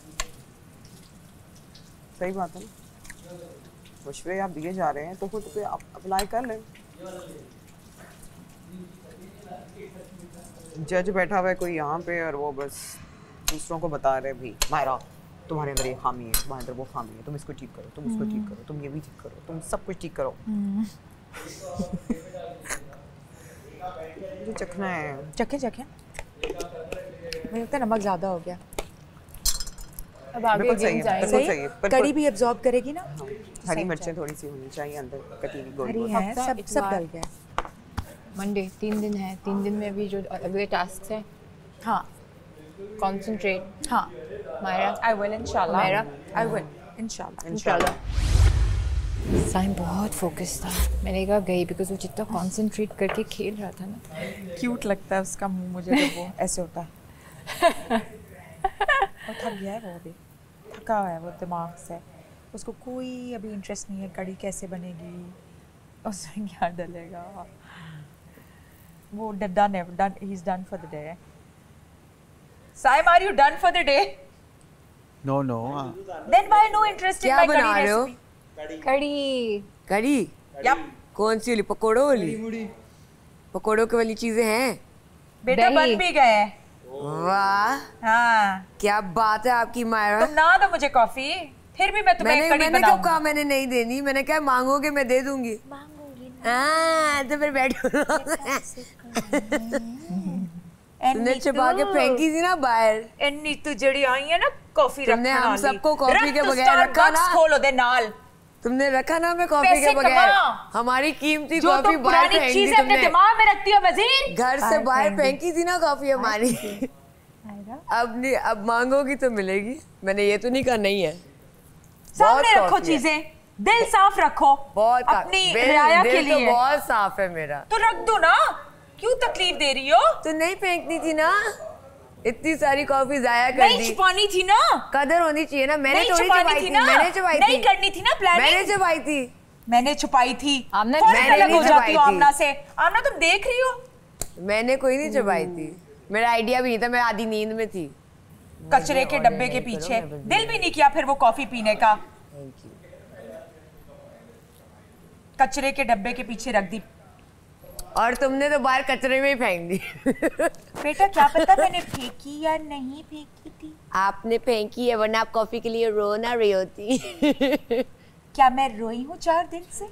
सही बात है ना, मशवरे आप दिए जा रहे हैं तो खुद पे अप्लाई कर लें। जज बैठा हुआ है कोई यहाँ पे और वो बस दूसरों को बता रहे भी मायरा तुम्हारे अंदर ये खामी है, तुम्हारे अंदर वो खामी है, तुम इसको ठीक करो, तुम इसको ठीक करो, तुम ये भी ठीक करो, तुम सब कुछ ठीक करो। मुझे चखना है। चखे मुझे लगता है नमक ज्यादा हो गया। अब आगे गेम जाएंगे। कड़ी भी एब्जॉर्ब करेगी ना। हरी मिर्चें थोड़ी सी होनी चाहिए अंदर कटी हुई गोल-गोल। सब डल गया। मंडे 3 दिन है, 3 दिन में अभी जो अगले टास्क हैं। हाँ कंसंट्रेट। हाँ मायरा आई विल इंशाल्लाह। मायरा आई विल इंशाल्लाह। साइम बहुत फोकस था, मैंने कहा गई बिकॉज वो जितना कंसंट्रेट करके खेल रहा था ना। क्यूट लगता है उसका मुंह मुझे जब वो ऐसे होता है। और थक गया है वो, अभी थका हुआ है वो दिमाग से। उसको कोई अभी इंटरेस्ट नहीं है कड़ी कैसे बनेगी, उसमें क्या डलेगा। वो डन है, done, he is done for the day. Saim are you done for the day? No no. Then why no interest in my कड़ी बना रहे हो? कड़ी यप। कौन सी वाली? पकोड़ों वाली? पकोड़ों की वाली चीजें हैं बेटा, बन भी गए। वाह हाँ क्या बात है आपकी मायरा। तुम ना दो मुझे कॉफी, फिर भी मैं तुम्हें कड़ी बनाऊंगी। मैंने कब कहा मैंने नहीं देनी? मैंने क्या मांगोगे मैं दे दूंगी। हाँ तो फिर बैठो। तुमने छुपा के फेंकी थी ना बाहर। एनी तू जड़ी आई है ना कॉफी रखने तुमने हम सबको कॉफी के बगैर रखा ना। खोलो दे नाल। तुमने रखा ना मैं कॉफी के बगैर। हमारी कीमती कॉफी बाहर फेंकी थी तुमने। अपने दिमाग में रखती हो वजीर। घर से बाहर फेंकी थी ना कॉफी हमारी। अब मांगोगी तो मिलेगी। मैंने ये तो नहीं कहा नहीं है। सामने रखो चीजें, दिल साफ रखो। बहुत अपनी रियाया के लिए। तो बहुत साफ है मेरा। तो रख दो ना, क्यों तकलीफ दे रही हो? तो नहीं फेंकनी थी ना, इतनी सारी कॉफी जाया कर दी। नहीं छुपानी थी ना, कदर होनी चाहिए ना। मैंने थोड़ी छुपाई थी ना, मैंने छुपाई थी। नहीं करनी थी ना प्लानिंग। मैंने छुपाई थी। मैंने छुपाई थी। आमना अलग हो जाती हो आमना से। आमना तुम देख रही हो? मैंने कोई नहीं छुपाई थी, मेरा आइडिया भी नहीं था, मैं आधी नींद में थी। कचरे के डब्बे के पीछे दिल भी नहीं किया फिर वो कॉफी पीने का। कचरे के डब्बे के पीछे रख दी। और तुमने तो बाहर कचरे में ही फेंक दी। बेटा क्या पता मैंने फेंकी या नहीं फेंकी थी। आपने फेंकी है, वरना आप कॉफी के लिए रो ना रही होती। क्या मैं रोई हूँ 4 दिन से?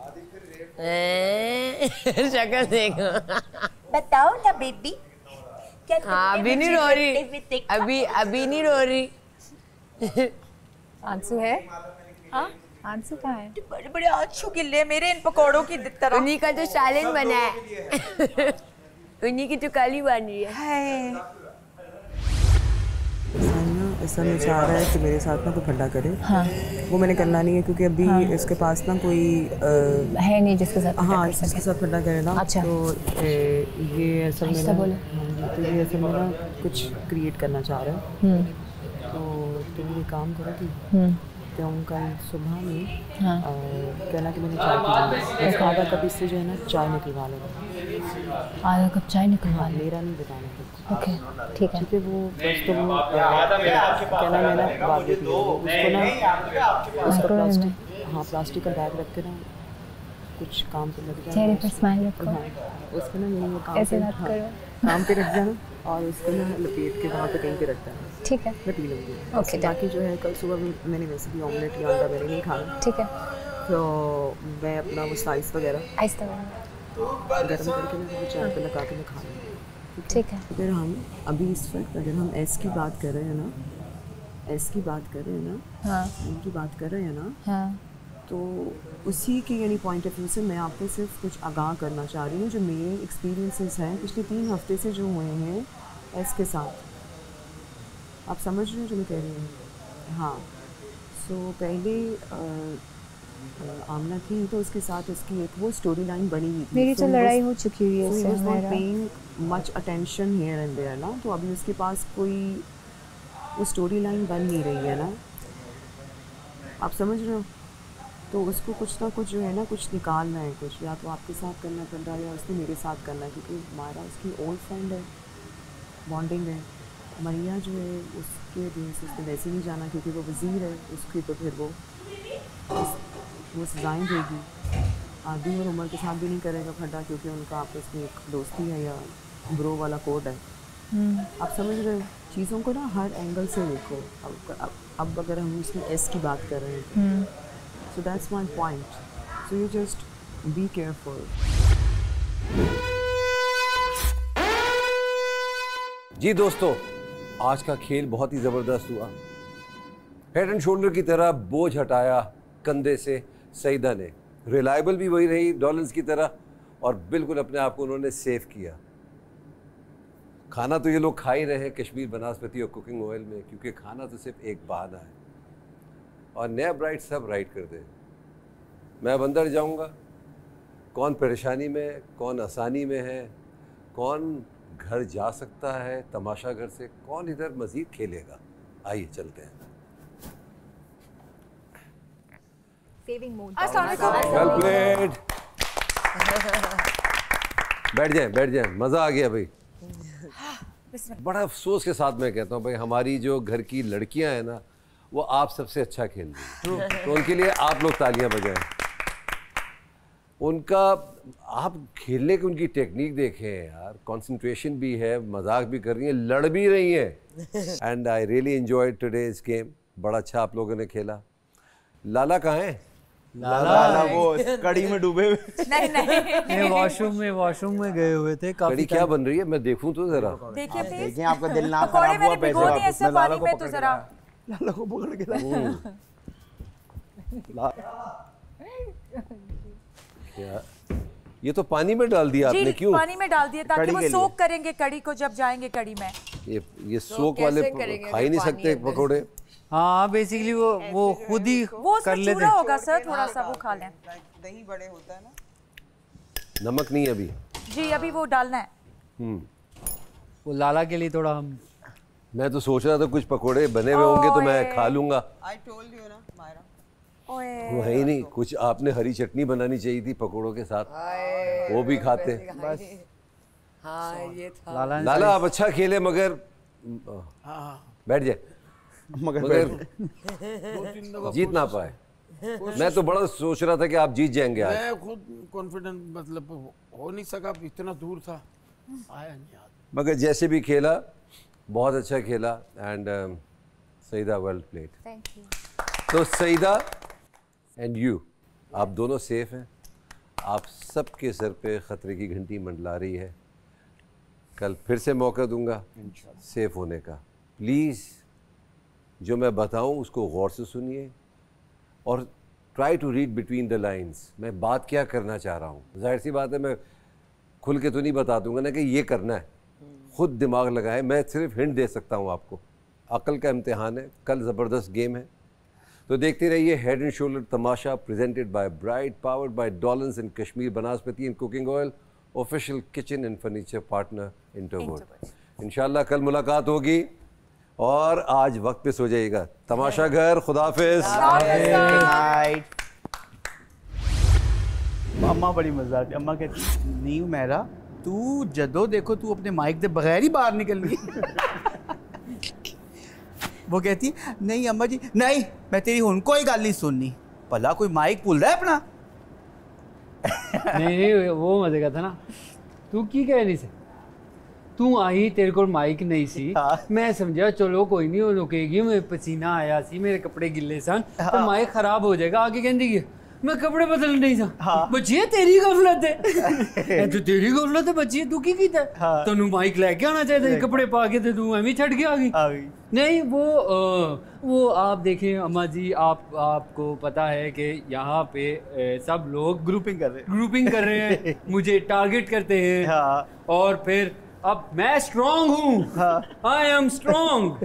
शक्ल देखो। बताओ ना बेबी। हाँ अभी नहीं रो रही, अभी नहीं रो रही। आंसू है? हाँ आंसू कहाँ है? बड़े बड़े आंसू गिले मेरे इन पकौड़ों की तरह। उन्हीं का जो चैलेंज बना है। उन्हीं की जो काली बन रही है। ऐसा मैं चाह रहा है कि मेरे साथ ना कोई फंडा करे। हाँ वो मैंने करना नहीं है क्योंकि अभी इसके पास ना कोई है नहीं जिसके साथ। हाँ जिसके साथ फंडा करे ना। अच्छा तो ये असल में तो ये असल में ना कुछ क्रिएट करना चाह रहा है। तो तुम ये काम करो कि तुम कल सुबह में कहना कि मैंने चाय पी ली, आधा कप इससे जो है ना चाय निकलवा लेना। आधा कप चाय निकलवा ले? मेरा नहीं बताना। ओके ठीक है। ठीक है वो बस तुम कहना मैं ना बात देती हूँ उसको ना उसका प्लास्टिक, हाँ प्लास्टिक का बैग रख के ना कुछ काम पे लग जाए। चेहरे पर स्माइल रखो। हाँ उसको ना मैंने वो ऐसे बात करो। काम पे रख जाना और उसको ना लपेट के वहाँ पे कहीं पे रख देना। ठीक है मैं पी लूँगी। ओके बाकी जो है कल सुबह मैंने वैसे भी ऑमलेट या अंडा मैंने नहीं खाना। ठीक है तो मैं अपना वो स्लाइस वगैरह आहिस्ता गर्म करके मैं वो चाय पे लगा के मैं खा लूँगी। ठीक है। अगर हम अभी इस वक्त अगर हम एस की बात कर रहे हैं ना, एस की बात कर रहे हैं ना, हाँ उनकी बात कर रहे हैं ना, हाँ तो उसी के यानी पॉइंट ऑफ व्यू से मैं आपको सिर्फ कुछ आगाह करना चाह रही हूँ जो मेरे एक्सपीरियंसेस हैं पिछले 3 हफ्ते से जो हुए हैं एस के साथ। आप समझ रहे हो जो मैं कह रही हूँ? हाँ सो पहले आमना थी तो उसके साथ उसकी एक वो स्टोरी लाइन बनी हुई थी। मेरी तो लड़ाई हो चुकी हुई है इससे। Paying much attention here and there ना, तो अभी उसके पास कोई वो स्टोरी लाइन बन नहीं रही है ना, आप समझ रहे हो? तो उसको कुछ ना कुछ जो है ना कुछ निकालना है, कुछ या तो आपके साथ करना पड़ रहा है या उसने मेरे साथ करना है क्योंकि हमारा उसकी ओल्ड फ्रेंड है, बॉन्डिंग है। मरिया जो है उसके बेसिस पे वैसे नहीं जाना क्योंकि वो वज़ीर है, उसकी तो फिर वो सजाएं देगी। आदि और उमर के साथ भी नहीं करेगा खड्डा क्योंकि उनका आपस में एक दोस्ती है या ब्रो वाला कोड है। आप समझ रहे हो चीज़ों को ना हर एंगल से देखो। अब अगर हम इसमें एस की बात कर रहे हैं so that's my point, so you just be careful. जी दोस्तों, आज का खेल बहुत ही ज़बरदस्त हुआ। हेड एंड शोल्डर की तरह बोझ हटाया कंधे से सईदा ने। रिलायबल भी वही रही डॉलर्स की तरह और बिल्कुल अपने आप को उन्होंने सेव किया। खाना तो ये लोग खा ही रहे हैं कश्मीर बनास्पति और कुकिंग ऑयल में, क्योंकि खाना तो सिर्फ एक बहाना है और नया ब्राइट सब राइट कर दे। मैं अब अंदर जाऊँगा, कौन परेशानी में, कौन आसानी में है, कौन घर जा सकता है तमाशा घर से, कौन इधर मज़ीद खेलेगा। आइए चलते हैं। Well played. बैठ जाएं, मज़ा आ गया भाई। बड़ा अफसोस के साथ मैं कहता हूँ भाई, हमारी जो घर की लड़कियां हैं ना वो आप सबसे अच्छा खेल रही हैं, तो उनके लिए आप लोग तालियां बजाएं। उनका आप खेलने की उनकी टेक्निक देखें यार, कंसंट्रेशन भी है, मजाक भी कर रही हैं, लड़ भी रही हैं। And I really enjoyed today's game. बड़ा अच्छा आप लोगों ने खेला। लाला कहाँ है? लाला वो कड़ी में डूबे हुए। नहीं वॉशरूम में गए हुए थे। कड़ी क्या बन रही है मैं देखूं तो जरा। देखिए प्लीज, देखिए आपका दिल ना खराब हुआ पैसे वापस। मैं लाला को तो जरा लाला को पकड़ के क्या ये तो पानी में डाल दिया आपने? क्यों पानी में डाल दिया? ताकि वो सोक करेंगे कड़ी को जब जाएंगे कड़ी में। ये सोक वाले खा ही नहीं सकते पकौड़े। हाँ बेसिकली वो खुद ही कर लेते होगा सर, थोड़ा सा वो खा लें। दही बड़े होता है ना, नमक नहीं अभी जी, अभी वो डालना है। वो लाला के लिए थोड़ा हम। मैं तो सोच रहा था कुछ पकोड़े बने हुए होंगे तो मैं खा लूंगा। I told you ना मायरा। वही नहीं, कुछ आपने हरी चटनी बनानी चाहिए थी पकोड़ों के साथ, वो भी खाते। बस हाँ ये था। लाला आप अच्छा खेले मगर बैठ जाए, मगर जीत ना पाए। मैं तो बड़ा सोच रहा था कि आप जीत जाएंगे आज। मैं खुद कॉन्फिडेंट मतलब हो नहीं सका, इतना दूर था, आया नहीं याद। मगर जैसे भी खेला बहुत अच्छा खेला। And Saida well played. Thank you. तो सईदा एंड यू, आप दोनों सेफ हैं। आप सबके सर पे ख़तरे की घंटी मंडला रही है। कल फिर से मौका दूंगा सेफ होने का। प्लीज़ जो मैं बताऊं उसको गौर से सुनिए और try to read between the lines. मैं बात क्या करना चाह रहा हूँ, जाहिर सी बात है मैं खुल के तो नहीं बता दूंगा ना कि ये करना है, खुद दिमाग लगाए। मैं सिर्फ हिंट दे सकता हूँ आपको। अकल का इम्तिहान है, कल ज़बरदस्त गेम है। तो देखते रहिए head and shoulder Tamasha, presented by Bright, powered by Dollars and Kashmir Banaspati and cooking oil, official kitchen and furniture partner Interwood. इंशाल्लाह कल मुलाकात होगी और आज वक्त पे सो जाइएगा। तमाशा घर, खुदाफिज। अम्मा बड़ी मजाक, अम्मा कहती नहीं मेरा तू जदों देखो तू अपने माइक के बगैर ही बाहर निकल गई। वो कहती नहीं अम्मा जी नहीं, मैं तेरी हुन कोई गल नहीं सुननी। भला कोई माइक भूल रहा है अपना? नहीं वो मजे का था ना। तू की कह रही से तू आई, तेरे को माइक नहीं सी। मैं समझा चलो कोई नहीं वो रुकेगी, मैं पसीना आया सी, मेरे कपड़े गिले सन तो माइक खराब हो जाएगा। आगे कहती मैं कपड़े बदल नहीं सा। बच्ची तेरी गफलत है, तो तेरी गफलत है बच्ची, तू की कीता है? तन्नू माइक लेके आना चाहिए, कपड़े पा के तो तू एवं छड़ के आ गई। नहीं वो आप देखें अम्मा जी, आपको पता है कि यहाँ पे सब लोग ग्रुपिंग कर रहे हैं, मुझे टारगेट करते हैं। और फिर अब मैं स्ट्रॉन्ग हूँ, आई एम स्ट्रॉन्ग।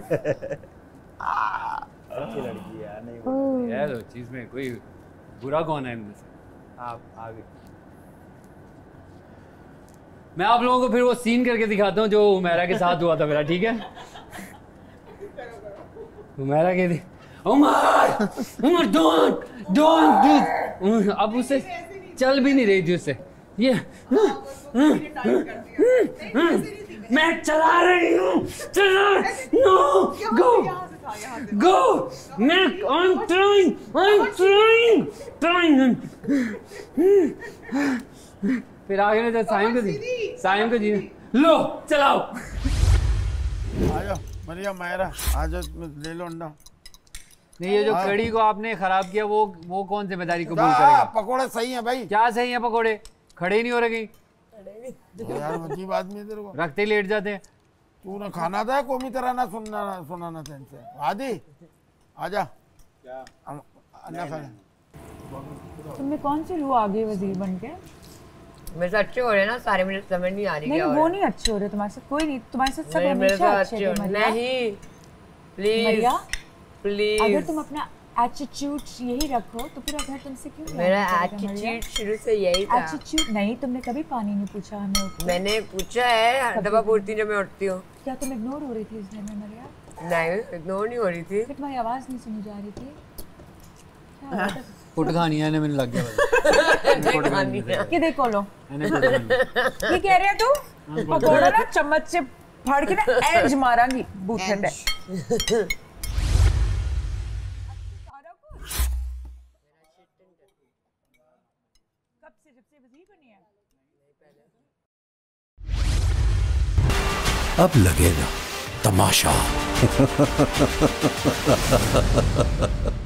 अच्छी लड़की यार, नहीं यार चीज में कोई बुरा कौन है इनमें से? आप आगे। मैं आप लोगों को फिर वो सीन करके दिखाता हूँ जो उमैरा के साथ हुआ था मेरा, ठीक है? उमैरा कहती उमर डोंट अब उससे चल भी नहीं रही थी उससे। ये मैं चला रही हूँ, चला, नो, गो, गो, मैं, I'm trying, फिर आगे ने जब साइम को जी, लो, चलाओ। आजा, मरिया मायरा, आजा, ले लो अंडा। नहीं, ये जो कड़ी को आपने खराब किया, वो कौन जिम्मेदारी कबूल करेगा? पकोड़े सही हैं भाई। क्या सही है पकोड़े? खड़े नहीं हो रहे कहीं। यार अजीब आदमी है तेरे को। रखते ही लेट जाते हैं। तू ना खाना था, कोमी तरह ना सुनाना था इनसे। आदि, आजा। क्या? अन्ना खाना। तुमने कौन सी रूह आ गई वजीर बन के? मेरे से अच्छे हो रहे हैं ना सारे, मुझे समझ नहीं आ रही। नहीं, वो नहीं अच्छे हो रहे तुम्हारे साथ, कोई नहीं, तुम्हारे साथ सब हमेशा अच्छे हो। नहीं, प्लीज मरिया, प्लीज। अगर तुम अपना एटीट्यूड यही रखो तो पूरा घर तुमसे क्यों? मेरा एटीट्यूड शुरू से यही था। एटीट्यूड नहीं, तुमने कभी पानी नहीं पूछा हमें। मैंने पूछा है, हर दफा पूछती जब मैं उठती हूँ। क्या तुम इग्नोर हो रही थी इस घर में मरिया? नहीं, इग्नोर नहीं हो रही थी। फिर तुम्हारी आवाज नहीं सुनी जा रही थी। पुट खानिया ने मैंने लग गया। ये देखो लो, ये कह रहे हैं तू पकोड़ा ना चम्मच से फाड़ के ना एज मारांगी बूथे पे। अब लगेगा तमाशा।